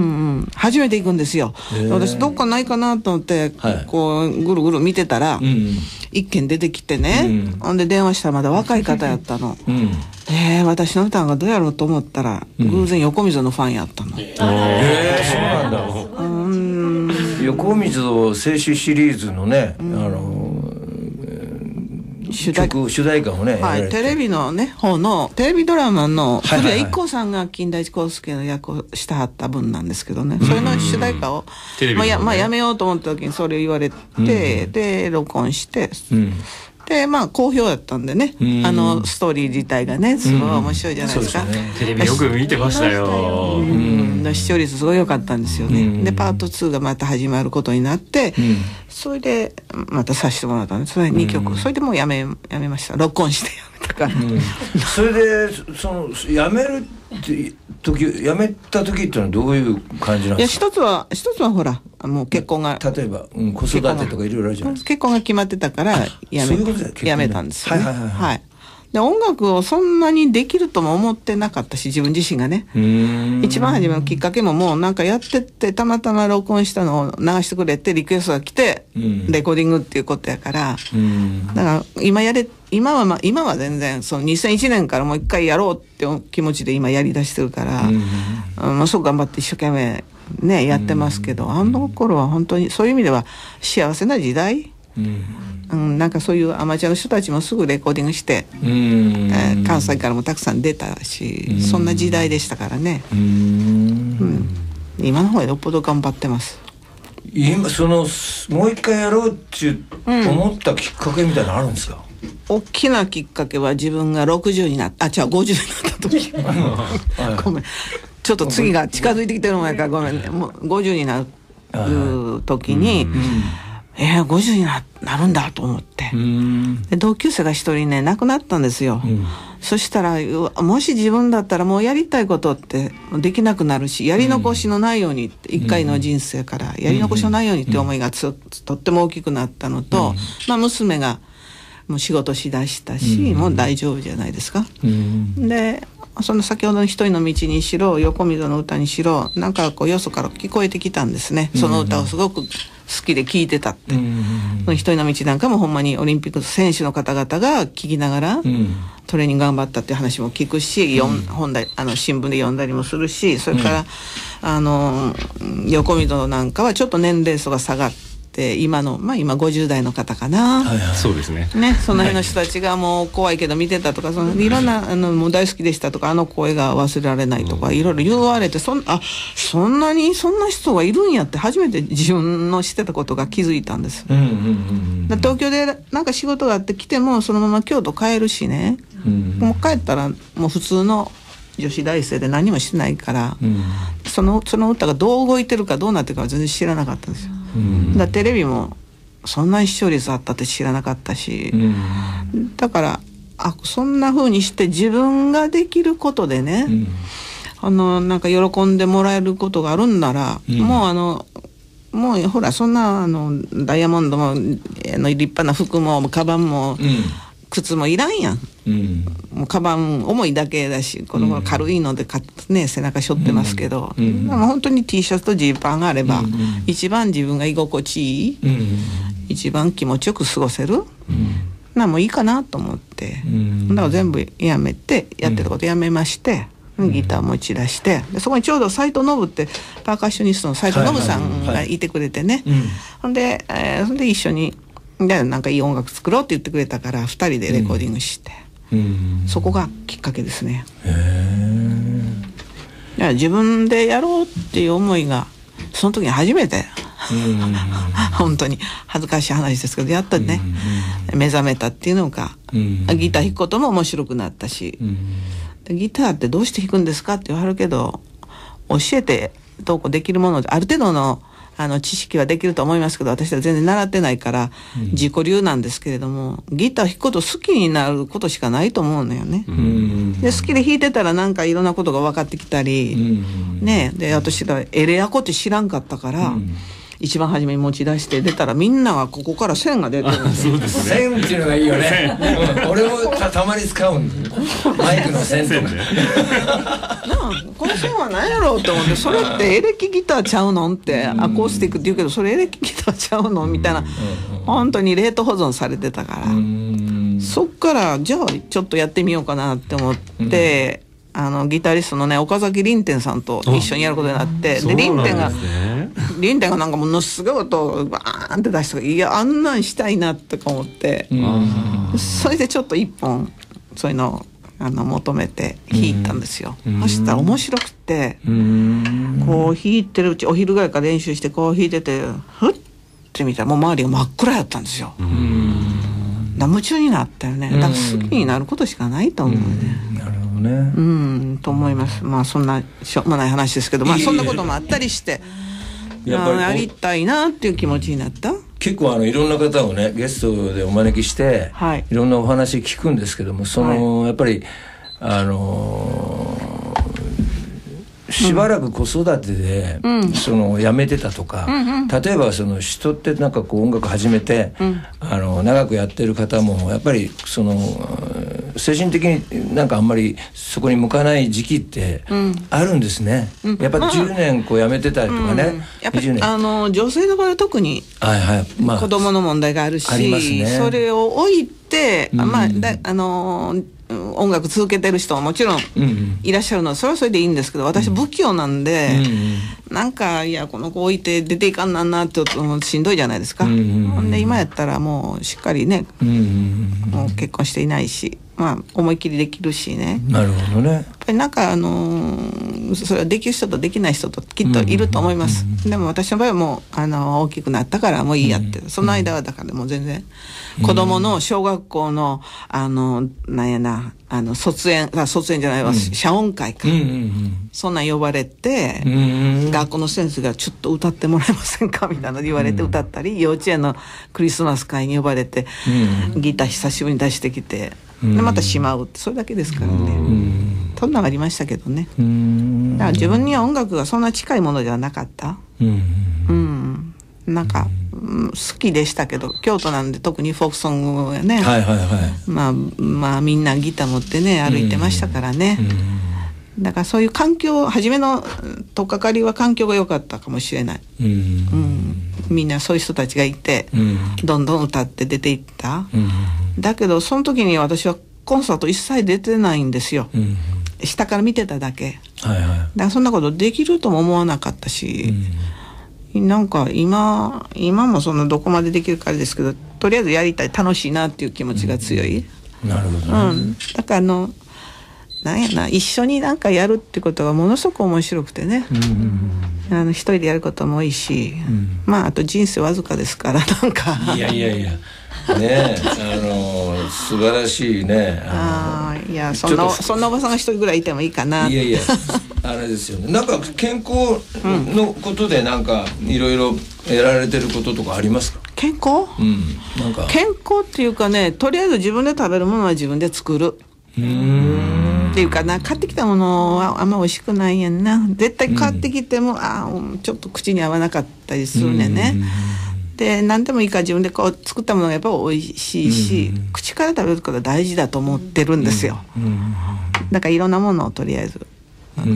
Speaker 5: 初めて行くんですよ。私どっかないかなと思って、はい、こうぐるぐる見てたら、うん、一軒出てきてね、ほ、うん、で電話したらまだ若い方やったの、うん、えー、私の歌がどうやろうと思ったら、うん、偶然横溝のファンやったの。へ
Speaker 1: えー、そうなんだ。うん、横溝静止シリーズのね、うん、あの主題曲主題歌をね、
Speaker 5: はい、テレビのね方のテレビドラマの古谷一行さんが金田一耕助の役をしてはった分なんですけどね、それの主題歌を、まあやまあ、やめようと思った時にそれを言われて、うん、で録音して、うん、でまあ好評だったんでね、うん、あのストーリー自体がねすごい面白いじゃないですか、うん
Speaker 8: ね、テレビよく見てましたよ、うん、
Speaker 5: 視聴率すごい良かったんですよね、うん、でパートツーがまた始まることになって、うん、それでまたさせてもらったんです。それにきょく、うん、それでもうやめやめました。録音してやめたから、うん、
Speaker 1: それでそのやめるって時やめた時っていうのはどういう感じなんですか。
Speaker 5: いや一つは一つはほらもう結婚が
Speaker 1: 例えば、うん、子育てとかいろいろあるじゃないですか。
Speaker 5: 結婚が決まってたからやめやめたんですよね。はいはいはい、はい。 で音楽をそんなにできるとも思ってなかったし、自分自身がね。一番初めのきっかけももうなんかやってってたまたま録音したのを流してくれてリクエストが来て、うん、レコーディングっていうことやから、うん、だから今やれ今は、ま、今は全然そのにせんいちねんからもう一回やろうって気持ちで今やりだしてるから、うん、もうすごく頑張って一生懸命ねやってますけど、うん、あの頃は本当にそういう意味では幸せな時代。うんうん、なんかそういうアマチュアの人たちもすぐレコーディングして、うん、えー、関西からもたくさん出たし、うん、そんな時代でしたからね、うんうん、今の方がよっぽど頑張ってます。
Speaker 1: 今そのもう一回やろうって思ったきっかけみたいなのあるんですか？
Speaker 5: うん、大きなきっかけは自分がろくじゅうになったあ違うごじゅうになった時ごめんちょっと次が近づいてきてるもんやからごめんね。もうごじゅうになる時に、うんうん、えー、ごじゅうに な, なるんだと思って、で同級生が一人ね亡くなったんですよ、うん、そしたらもし自分だったらもうやりたいことってできなくなるし、やり残しのないようにって、うん、一回の人生からやり残しのないようにって思いがつ、うん、とっても大きくなったのと、うん、まあ、娘がもう仕事しだしたし、うん、もう大丈夫じゃないですか、うん、でその先ほどの一人の道にしろ横溝の歌にしろなんかこうよそから聞こえてきたんですね、その歌をすごく好きで聴いてたって、うん、その一人の道なんかもほんまにオリンピック選手の方々が聴きながら、うん、トレーニング頑張ったっていう話も聞くし、うん、本だあの新聞で読んだりもするし、それから、うん、あの横溝なんかはちょっと年齢層が下がって今のまあ今ごじゅう代の方かな、
Speaker 8: はいはい、そうですね。
Speaker 5: ね、その辺の人たちがもう怖いけど見てたとか、そのいろんなあのもう大好きでしたとか、あの声が忘れられないとか、いろいろ言われて、そんあそんなにそんな人がいるんやって初めて自分のしてたことが気づいたんです。うんうんうんうん、東京でなんか仕事があって来てもそのまま京都帰るしね、うんうん、もう帰ったらもう普通の女子大生で何もしてないから、うん、そのその歌がどう動いてるかどうなってるかは全然知らなかったんですよ。うん、だテレビもそんなに視聴率あったって知らなかったし、うん、だからあそんな風にして自分ができることでね、うん、あのなんか喜んでもらえることがあるんなら、うん、もうあのもうほらそんなあのダイヤモンドもあの立派な服もカバンも、うん、靴もいらんやん、うん、もうカバン重いだけだし、この頃軽いのでか、ね、背中背負ってますけど、うん、でも本当に T シャツとジーパンがあれば、うん、一番自分が居心地いい、うん、一番気持ちよく過ごせる、うん、なもういいかなと思って、うん、だから全部やめてやってたことやめまして、うん、ギターも打ち出して、でそこにちょうど斉藤信ってパーカッショニストの斉藤信さんがいてくれてね、ほんで、えー、そんで一緒にでなんかいい音楽作ろうって言ってくれたからふたりでレコーディングして、うん、そこがきっかけですね。へー、自分でやろうっていう思いがその時に初めて本当に恥ずかしい話ですけどやっとね、うん、目覚めたっていうのが、うん、ギター弾くことも面白くなったし、うん、でギターってどうして弾くんですかって言われるけど、教えてどうこうできるものである程度のあの知識はできると思いますけど、私は全然習ってないから自己流なんですけれども、うん、ギター弾くこと好きになることしかないと思うのよね、うん、で好きで弾いてたらなんかいろんなことが分かってきたり、うん、ね、で私がエレアコって知らんかったから、うん、一番初めに持ち出して出たらみんながここから線が出てるんですよ。
Speaker 1: そうですね、線っていうのがいいよね、うん、俺も た, たまに使うんマイクの線とかな
Speaker 5: あこの線は何やろうと思って、それってエレキギターちゃうのってアコースティックって言うけどそれエレキギターちゃうのみたいな、本当に冷凍保存されてたから、そっからじゃあちょっとやってみようかなって思って、あのギタリストのね岡崎凛天さんと一緒にやることになって、で凛天が凛天がなんかものすごい音をバーンって出して、いやあんなんしたいなとか思って、それでちょっと一本そういうのをあの求めて弾いたんですよ。そしたら面白くて、こう弾いてるうちお昼ぐらいから練習してこう弾いててふって見たらもう周りが真っ暗やったんですよ。だ夢中になったよね。だから好きになることしかないと思うね。
Speaker 1: なるほどね。
Speaker 5: うんと思います。まあそんなしょうもない話ですけど、まあそんなこともあったりして、やっぱりやりたいなっていう気持ちになった。
Speaker 1: 結構あのいろんな方をねゲストでお招きして、はい、いろんなお話聞くんですけども、その、はい、やっぱりあのー、しばらく子育てで、うん、その辞めてたとか、うんうん、例えばその人ってなんかこう音楽始めて、うん、あの長くやってる方もやっぱりその
Speaker 3: 精神的になんかあんまりそこに向かない時期ってあるんですね、うん、やっぱじゅうねんこうやめてたりとかね、うん、
Speaker 5: やっぱりあの女性の場合は特に子供の問題があるし、
Speaker 3: ありますね、
Speaker 5: それを置いて、うん、まあだあの音楽続けてる人ももちろんいらっしゃるのはそれはそれでいいんですけど、私不器用なんで、うん、なんかいやこの子置いて出ていかんなんなってしんどいじゃないですか、うん、で今やったらもうしっかりね、うん、もう結婚していないし、まあ思い切りできるしね。
Speaker 3: なるほどね。
Speaker 5: やっぱりなんかあのー、それはできる人とできない人ときっといると思います、うんうんうん、でも私の場合はもうあの大きくなったからもういいやって、うん、その間はだからもう全然子供の小学校のあのなんやなあの卒園あ卒園じゃないわ、うん、謝恩会か、うんうんうん、そんなん呼ばれて、うんうん、学校の先生がちょっと歌ってもらえませんかみたいなの言われて歌ったり、うん、幼稚園のクリスマス会に呼ばれて、うん、ギター久しぶりに出してきて、でまたしまうってそれだけですからね、うん、そんなのありましたけどね、うん、だから自分には音楽がそんな近いものではなかった、うんうん、なんか、うん、好きでしたけど京都なんで特にフォークソングがね、はいはいはい、まあ、まあみんなギター持ってね歩いてましたからね、うん、だからそういう環境初めの取っかかりは環境が良かったかもしれない、うんうん、みんなそういう人たちがいて、うん、どんどん歌って出ていった、うん、だけどその時に私はコンサート一切出てないんですよ、うん、下から見てただけ、はいはい、だからそんなことできるとも思わなかったし、うん、なんか今今もそのどこまでできるかあれですけどとりあえずやりたい楽しいなっていう気持ちが強い、
Speaker 3: うん、なるほどね、
Speaker 5: うん、だからあのなんやな一緒になんかやるってことがものすごく面白くてね、うんうん、あの一人でやることも多いし、うん、まああと人生わずかですからなんか
Speaker 3: いやいやいやねあの素晴らしいね
Speaker 5: ああいやそんなそんなおばさんが一人ぐらいいてもいいかな。
Speaker 3: いやいやあれですよね。なんか健康のことでなんかいろいろやられてることとかありますか？
Speaker 5: 健康？うん、なんか健康っていうかね、とりあえず自分で食べるものは自分で作る。うーんっていうかな、買ってきたものはあんま美味しくないやんな。絶対買ってきても、うん、あちょっと口に合わなかったりするねんね。で何でもいいから自分でこう作ったものがやっぱり美味しいし、うん、口から食べることが大事だと思ってるんですよ、うん、だからいろんなものをとりあえず、うん、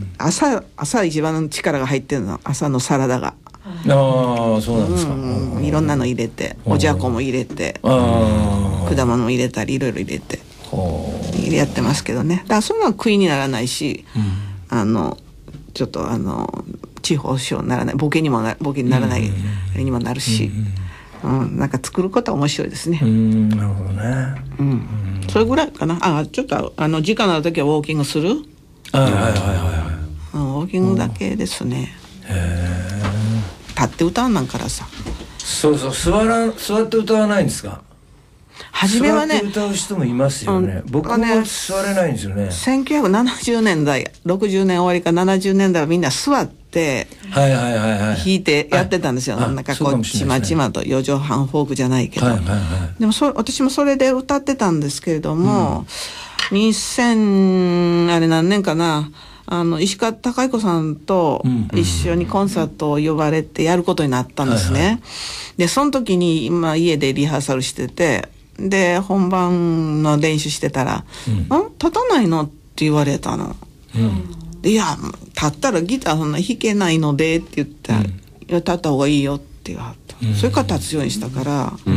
Speaker 5: 朝朝一番力が入ってるの朝のサラダが
Speaker 3: ああそうなんですか、
Speaker 5: うん、いろんなの入れておじゃこも入れて果物も入れたりいろいろ入れてやってますけどね。だからそんなの悔いにならないし、うん、あのちょっとあの地方症にならないボケにもなボケにならない、うん、あれにもなるし、うんうん、なんか作ることは面白いですね。
Speaker 3: うん、なるほどね、
Speaker 5: うんうん、それぐらいかな。あちょっとあの時間のある時はウォーキングする。
Speaker 3: はいはいはいはい、
Speaker 5: うん、ウォーキングだけですね。へえ。立って歌わなんからさ。
Speaker 3: そうそう座ら座って歌わないんですか？
Speaker 5: 初めはね
Speaker 3: 座って歌う人もいますよね、うん、僕も座れないんですよね。
Speaker 5: せんきゅうひゃくななじゅうねんだいろくじゅうねん終わりかななじゅうねんだいはみんな座って
Speaker 3: はいはいはいはい
Speaker 5: 弾いてやってたんですよ。なんかこうちまちまと四畳半フォークじゃないけど、はいはいはい、でもそ私もそれで歌ってたんですけれども、うん、にせんあれ何年かなあの石川貴彦さんと一緒にコンサートを呼ばれてやることになったんですね、はいはい、でその時に今家でリハーサルしててで本番の練習してたら「うん、ん立たないの?」って言われたの、うん、でいや立ったらギターそんな弾けないのでって言ったら、うん、いや立った方がいいよって言われた、うん、それから立つようにしたから、うん、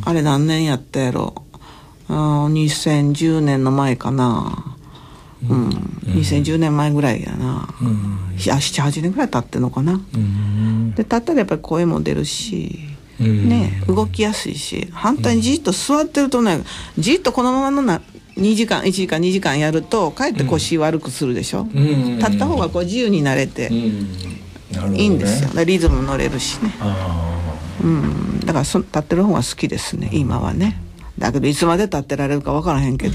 Speaker 5: あれ何年やったやろあにせんじゅうねんの前かな、うん、にせんじゅうねんまえぐらいやな、うん、ななはちねんぐらい経ってんのかな、うん、で立ったらやっぱり声も出るしね、動きやすいし反対にじっと座ってるとねじっとこのままのなにじかんいちじかんにじかんやるとかえって腰悪くするでしょ、うん、立った方がこう自由になれていいんですよ、ね、リズム乗れるしね、うん、だからそ立ってる方が好きですね今はね。だけどいつまで立ってられるか分からへんけど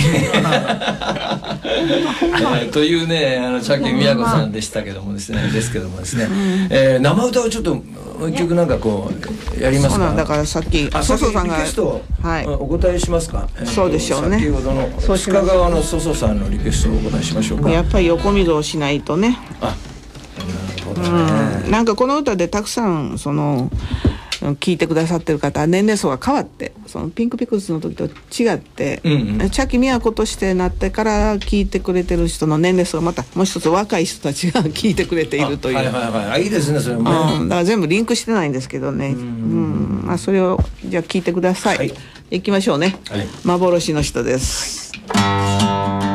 Speaker 3: というねあの茶木美也子さんでしたけどもですねですけどもですね、うんえー、生歌をちょっと一曲なんかこうやりますか。
Speaker 5: そうなんだからさっき
Speaker 3: ソソさんがリクエストお答えしますか、
Speaker 5: はい、そうでしょうね。
Speaker 3: 先ほどの須賀川のソソさんのリクエストをお答えしましょうか。
Speaker 5: やっぱり横溝をしないとね。
Speaker 3: あなるほどね、
Speaker 5: うん、なんかこの歌でたくさんその聞いてくださってる方年齢層が変わってそのピンクピクルスの時と違って、うんうん、茶木都としてなってから聞いてくれてる人の年齢層がまたもう一つ若い人たちが聞いてくれているという。
Speaker 3: はいはいはい、いいですねそれも、ね、
Speaker 5: うん、だから全部リンクしてないんですけどね、うん、うん、まあ、それをじゃあ聞いてください。はい、いきましょうね、はい、幻の人です。はい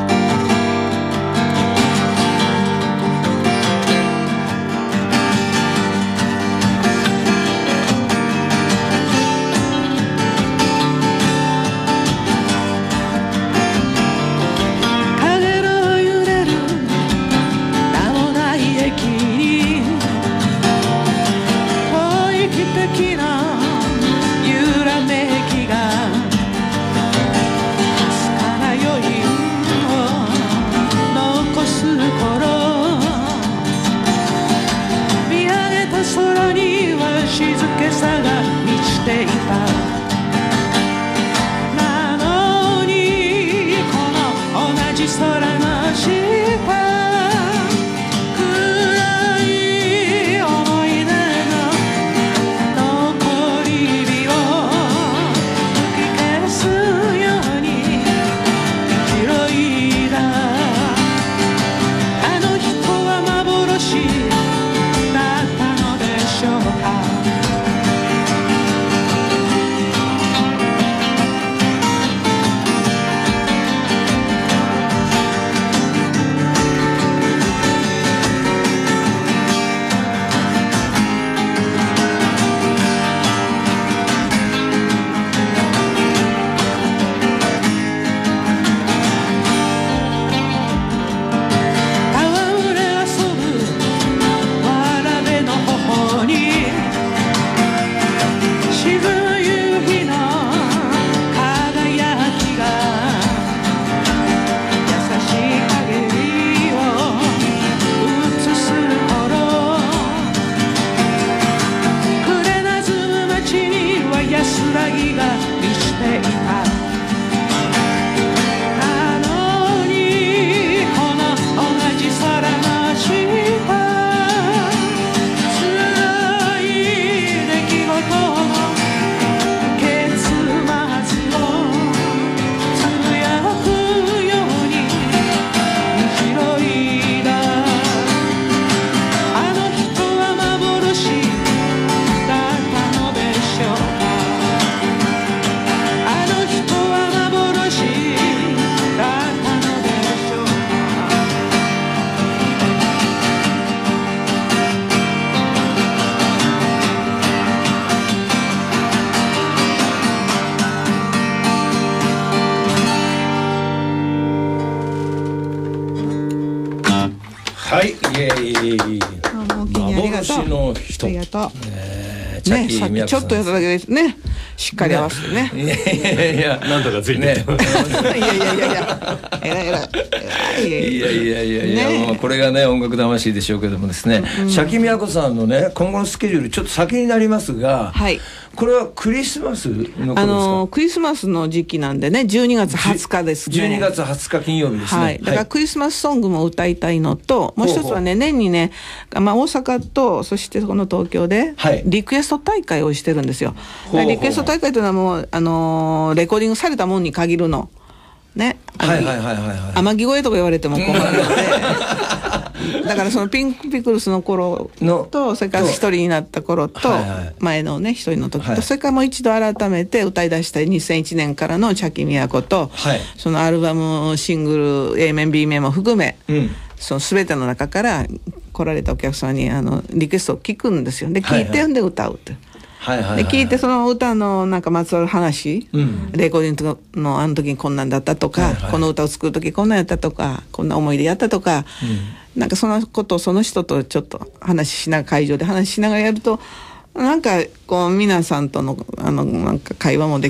Speaker 3: はい、イエーイ。幻の人。
Speaker 5: ありがとう。えー、ね、さっきちょっとやっただけですね。しっかり合わせてね。
Speaker 3: いやいやいや、
Speaker 4: なんとかついてて。
Speaker 5: いやいやいやいや、えらいえらい。
Speaker 3: いやいやいやいや、もうこれがね音楽魂でしょうけどもですね、シャキミヤコさんのね今後のスケジュールちょっと先になりますが、はい、これはクリスマスの頃ですか？
Speaker 5: あのクリスマスの時期なんでね、じゅうにがつはつかですね。
Speaker 3: じゅうにがつはつか金曜日ですね。
Speaker 5: はい。だからクリスマスソングも歌いたいのと、もう一つはね年にね、まあ大阪とそしてこの東京でリクエスト大会をしてるんですよ。はい、リクエスト大会というのはもうあのレコーディングされたもんに限るの。ね、はいはいはいはい、天城越えとか言われても困るのでだからそのピンクピクルスの頃とそれから一人になった頃と前のね一人の時と、はい、それからもう一度改めて歌い出したにせんいちねんからの茶木都と、はい、そのアルバムシングル A 面 B 面も含め、うん、その全ての中から来られたお客さんにあのリクエストを聞くんですよ。で聞いてんで歌うって。はいはいはいはい、で聞いてその歌のなんかまつわる話、うん、レコーディングのあの時にこんなんだったとか、はいはい、この歌を作る時こんなんやったとかこんな思い出やったとか、うん、なんかそのことをその人とちょっと話しながら会場で話しながらやるとなんかこう皆さんとのあのなんか会話もできて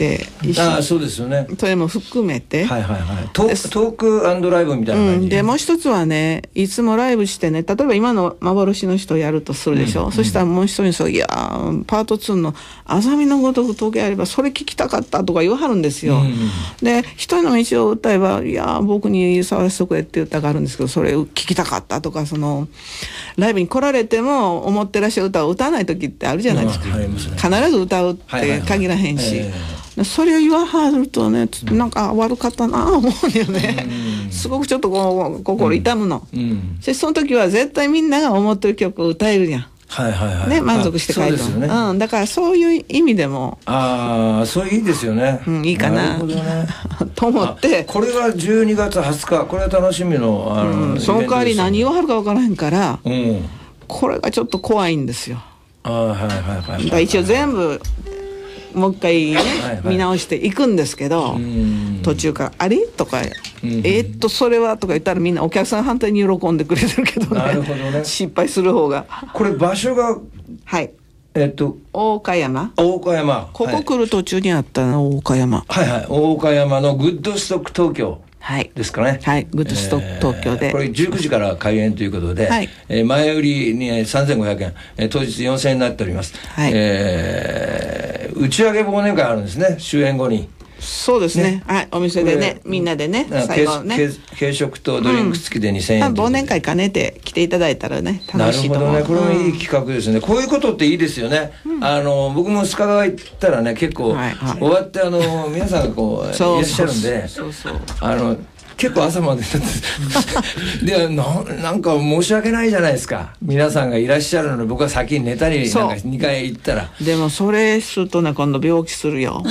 Speaker 5: て、
Speaker 3: ああそうですよね、
Speaker 5: それも含めて、
Speaker 3: はいはいはい、トーク、トーク&ライブみたいな感じ、
Speaker 5: うん、でもう一つはね、いつもライブしてね、例えば今の幻の人をやるとするでしょ、うん、そしたらもう一人そう、いやパートツーのあざみのごとく統計あればそれ聞きたかったとか言わはるんですよ、うん、で一人の道を歌えば、いや僕に触らせてくれっていう歌があるんですけど、それ聞きたかったとか、そのライブに来られても思ってらっしゃる歌を歌わない時ってあるじゃないですか、うん、必ず歌うって限らへんし、それを言わはるとね、なんか悪かったなあ思うんよね、うん、すごくちょっとこう心痛むの、うんうん、でその時は絶対みんなが思ってる曲を歌えるやん、はいはいはい、ね、満足して帰るの、ね、うん、だからそういう意味でも、
Speaker 3: ああそういいですよね、
Speaker 5: うん、いいかな、なるほどねと思って、
Speaker 3: これがじゅうにがつはつか、これは楽しみの、あの、
Speaker 5: うん、その代わり何言わはるか分からへんから、うん、これがちょっと怖いんですよ。あ、はいはいはい、だから一応全部もう一回ね、はいはい、見直していくんですけど、途中から「あれ?」とか「えー、っとそれは?」とか言ったらみんなお客さん反対に喜んでくれてるけどね、なるほどね、失敗する方が。
Speaker 3: これ場所が
Speaker 5: はい
Speaker 3: えっと
Speaker 5: 大岡山、
Speaker 3: 大岡山、
Speaker 5: ここ来る途中にあったの、大岡山、
Speaker 3: はいはい、大岡山のグッドストック東京ですかね、
Speaker 5: はい、グッドストック東京で、
Speaker 3: えー、これじゅうくじから開演ということで、はい、えー、前売りにさんぜんごひゃくえん、えー、当日よんせんえんになっております、はい、えー、打ち上げ忘年会あるんですね、終演後に。
Speaker 5: そうですね、ね、はい、お店でね、みんなでね、最後ね、
Speaker 3: 軽食とドリンク付きでにせんえん、
Speaker 5: うん、忘年会兼ねて来ていただいたらね、楽しいと思う。
Speaker 3: なるほどね、これもいい企画ですね、うん、こういうことっていいですよね、うん、あの僕も須賀川行ったらね、結構、はいはい、終わってあの皆さんがこういらっしゃるんで、そうそうそう、あの結構朝までで な, なんか申し訳ないじゃないですか、皆さんがいらっしゃるのに僕は先に寝たりなんかにかい行ったら。
Speaker 5: でもそれするとね、今度病気するよ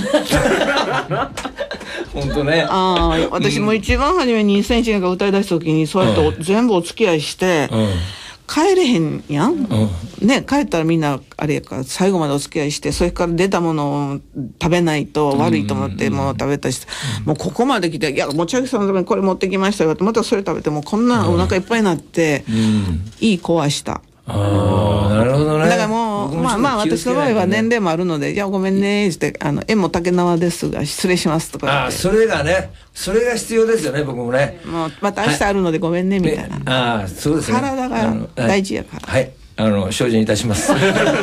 Speaker 3: 本当ね、
Speaker 5: あ、私も一番初めににせんいちねんから歌い出した時にそうやって全部お付き合いして、うん、帰れへんやん、うん、ね、帰ったらみんなあれやから最後までお付き合いして、それから出たものを食べないと悪いと思ってもう食べたりして、うん、もうここまで来て、いや持ち上げさんのためにこれ持ってきましたよって、またそれ食べてもうこんなお腹いっぱいになって、うん、いい壊した。
Speaker 3: ああ、なるほどね。
Speaker 5: だからもうまあまあ私の場合は年齢もあるので、じゃあごめんねって、あの縁も竹縄ですが失礼しますとか言って、
Speaker 3: ああ、それがね、それが必要ですよね、僕もね。
Speaker 5: もうまた明日あるのでごめんねみたいな、
Speaker 3: はい、ああそうですね、
Speaker 5: 体が大事やから、
Speaker 3: はい、はい、あの精進いたします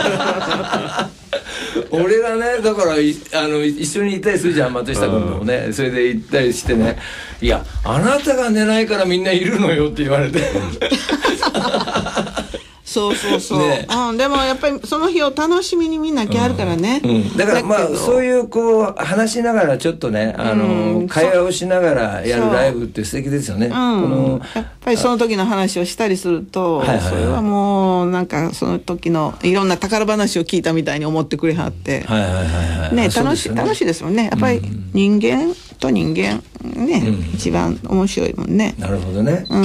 Speaker 3: 俺がね、だからあの一緒に行ったりするじゃん、松下君もね、それで行ったりしてね、いやあなたが寝ないからみんないるのよって言われて
Speaker 5: そうそうそう、ね、うん、でもやっぱりその日を楽しみにみんな来あるからね、
Speaker 3: うんうん、だからまあそういうこう話しながらちょっとね、あの、うん、会話をしながらやるライブって素敵ですよね、うん、この
Speaker 5: やっぱりその時の話をしたりすると、はいはいはい、それはもうなんかその時のいろんな宝話を聞いたみたいに思ってくれはって、はいはいはいはい、ね、楽しい、楽しいですもんね、やっぱり人間と人間ね、うん、一番面白いもんね。
Speaker 3: なるほどね、
Speaker 5: うん、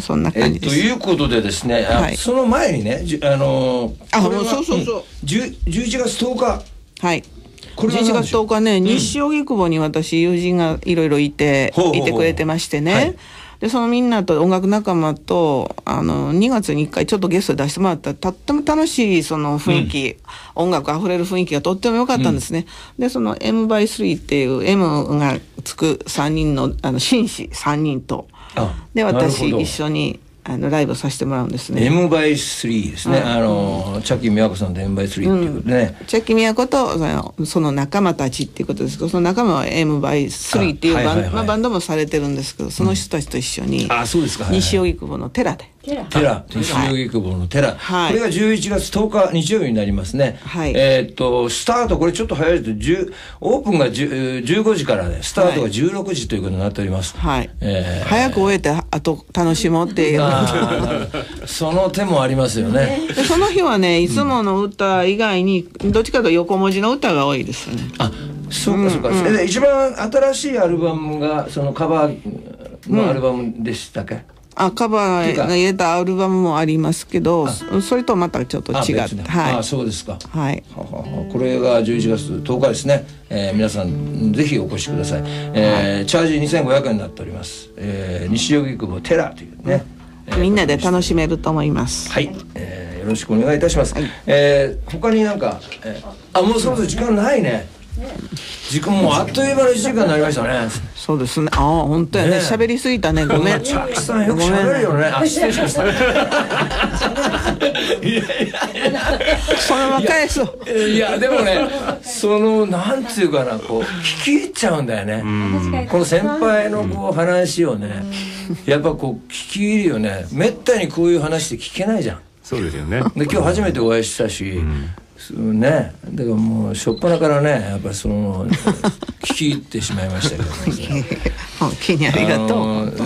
Speaker 5: そんな感じです。
Speaker 3: えということでですね、あ、はい、その前にね、あのー、
Speaker 5: あ、もうそうそうそう、
Speaker 3: じゅういちがつとおか、
Speaker 5: はい、これじゅういちがつとおかね、うん、西荻窪に私友人がいろいろいて、うん、いてくれてましてね、はい、でそのみんなと音楽仲間とあのにがつにいっかいちょっとゲストで出してもらったら、とっても楽しいその雰囲気、うん、音楽あふれる雰囲気がとっても良かったんですね、うん、でその エムバイスリー っていう M がつくさんにんのあの紳士さんにんとで私一緒にあのライブさせてもらうんですね。
Speaker 3: エムバイスリー ですね、うん、あのチャッキー宮子さんと エムバイスリー っていうことでね、
Speaker 5: うん、チャッキー宮子とその、その仲間たちっていうことですけど、その仲間は エムバイスリー っていうバン、はいはいはい、まあ、バンドもされてるんですけど、その人たちと一緒に、うん、あ、そうですか、西荻窪の寺で
Speaker 3: 寺西荻窪の寺、はい、これがじゅういちがつとおか日曜日になりますね、はい、えー、っとスタートこれちょっと早いとオープンがじゅうごじからで、スタートがじゅうろくじということになっております、はい、えー、
Speaker 5: 早く終えてあと楽しもうっていう
Speaker 3: その手もありますよね。
Speaker 5: でその日はね、いつもの歌以外にどっちかというと横文字の歌が多いですよね。
Speaker 3: あ、そうかそうか、うんうん、で一番新しいアルバムがそのカバーのアルバムでしたっけ、うん、
Speaker 5: あ、カバーが入れたアルバムもありますけど、それとまたちょっと違って、
Speaker 3: はい、あ、そうですか、はい、はははこれがじゅういちがつとおかですね、えー、皆さんぜひお越しください、えーはい、チャージにせんごひゃくえんになっております、えー、西荻窪テラというね、
Speaker 5: うん、みんなで楽しめると思います。
Speaker 3: はい、えー、よろしくお願いいたします、はい、えー、他になんか、えー、あ、もうそろそろ時間ないね。 時間もうあっという間のいちじかんになりましたね。
Speaker 5: そうですね。ああ本当やね。喋りすぎたね。ごめん。
Speaker 3: チャッキさんよく喋るよね。あ、失礼しました。いやいやいや。
Speaker 5: そのまま返そう。
Speaker 3: いやでもね、そのなんていうかな、こう聞き入っちゃうんだよね。この先輩のこう話をね、やっぱこう聞き入るよね。めったにこういう話って聞けないじゃん。
Speaker 9: そうですよね。
Speaker 3: で今日初めてお会いしたし。ね、だからもう初っ端からねやっぱりその聞き入ってしまいましたけど、ね、
Speaker 5: 気にありがとう、うん、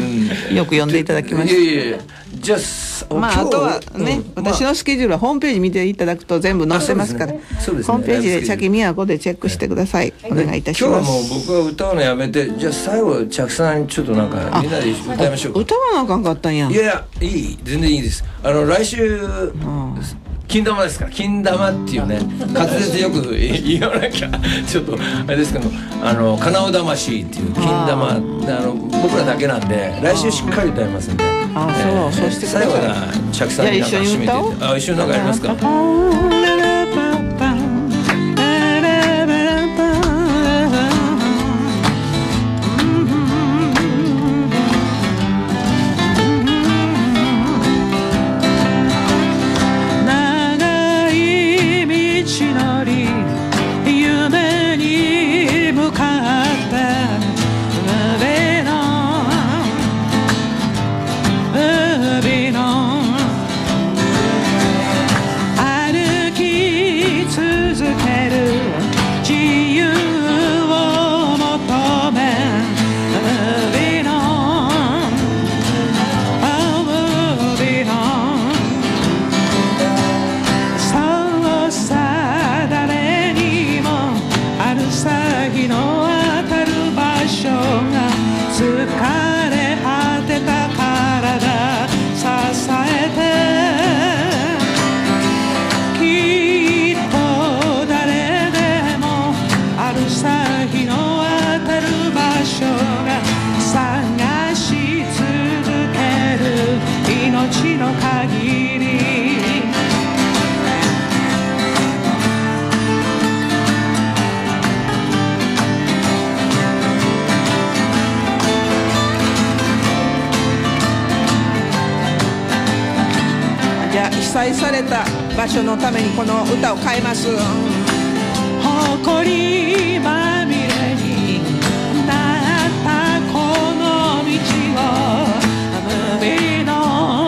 Speaker 5: よく呼んでいただきました。
Speaker 3: いやいやじゃあ、
Speaker 5: まあ、あとはね、うん、私のスケジュールはホームページ見ていただくと全部載ってますから、そうですね、ホームページでチャキミヤコでチェックしてください、お願いいたします。
Speaker 3: 今日はもう僕は歌うのやめて、じゃあ最後チャキさんにちょっとなんかみんなで歌いましょうか。
Speaker 5: 歌わなあかんかったんや。
Speaker 3: いやいやいい、全然いいです。あの来週、うん金玉ですから、金玉っていうね滑舌よく言わなきゃちょっとあれですけど、あの金尾魂っていう金玉、あの僕らだけなんで来週しっかり歌いますんで、
Speaker 5: ああ、そう、そうしてください。
Speaker 3: 最後はチャキさんになんか締めて、あ、一緒になんかやりますか。
Speaker 5: 被災された場所のためにこの歌を変えます。誇りまみれになったこの道を海の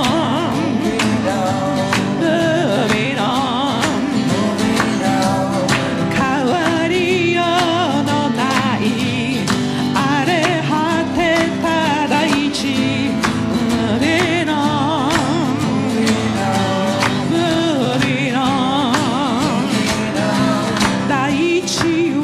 Speaker 5: 海の変わりようのない荒れ果てた大地、海の大地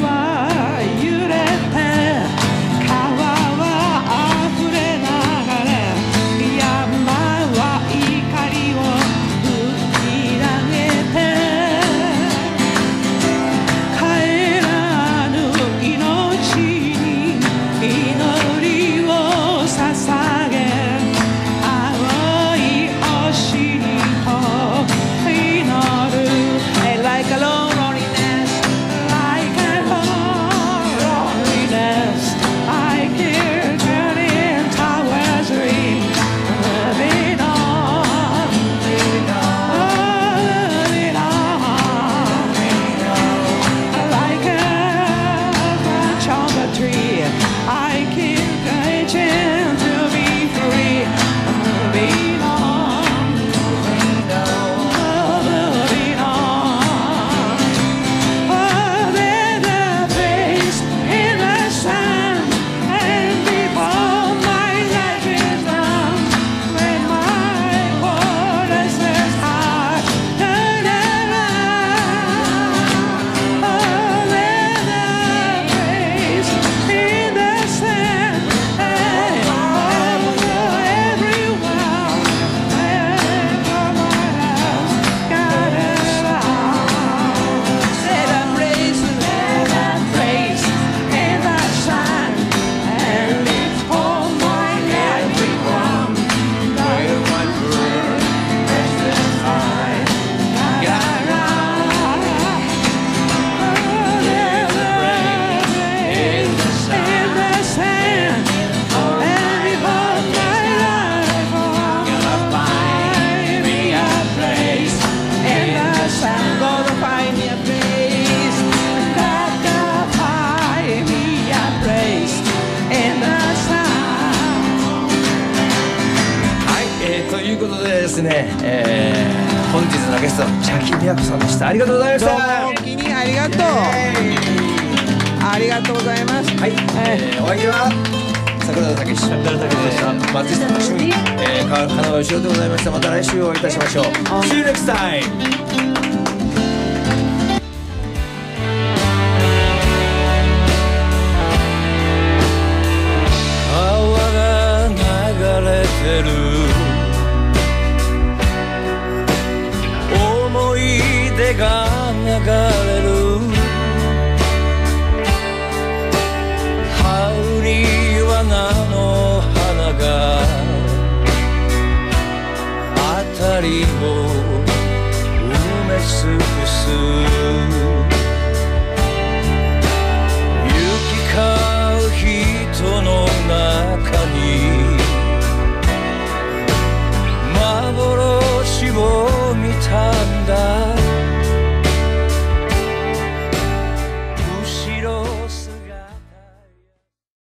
Speaker 1: ですね、えー、本日のゲスト茶木美和子さんでした。ありがとうございました。
Speaker 5: どうもお気にありがとう、ありがとうございます。
Speaker 1: はい、えー、お相手は桜田武史、桜田武史でした。松下趣味、えー、金川義郎でございました。また来週お会いいたしましょう。See you next time。
Speaker 3: 思い出が流れる羽織罠の花が辺りを埋め尽くす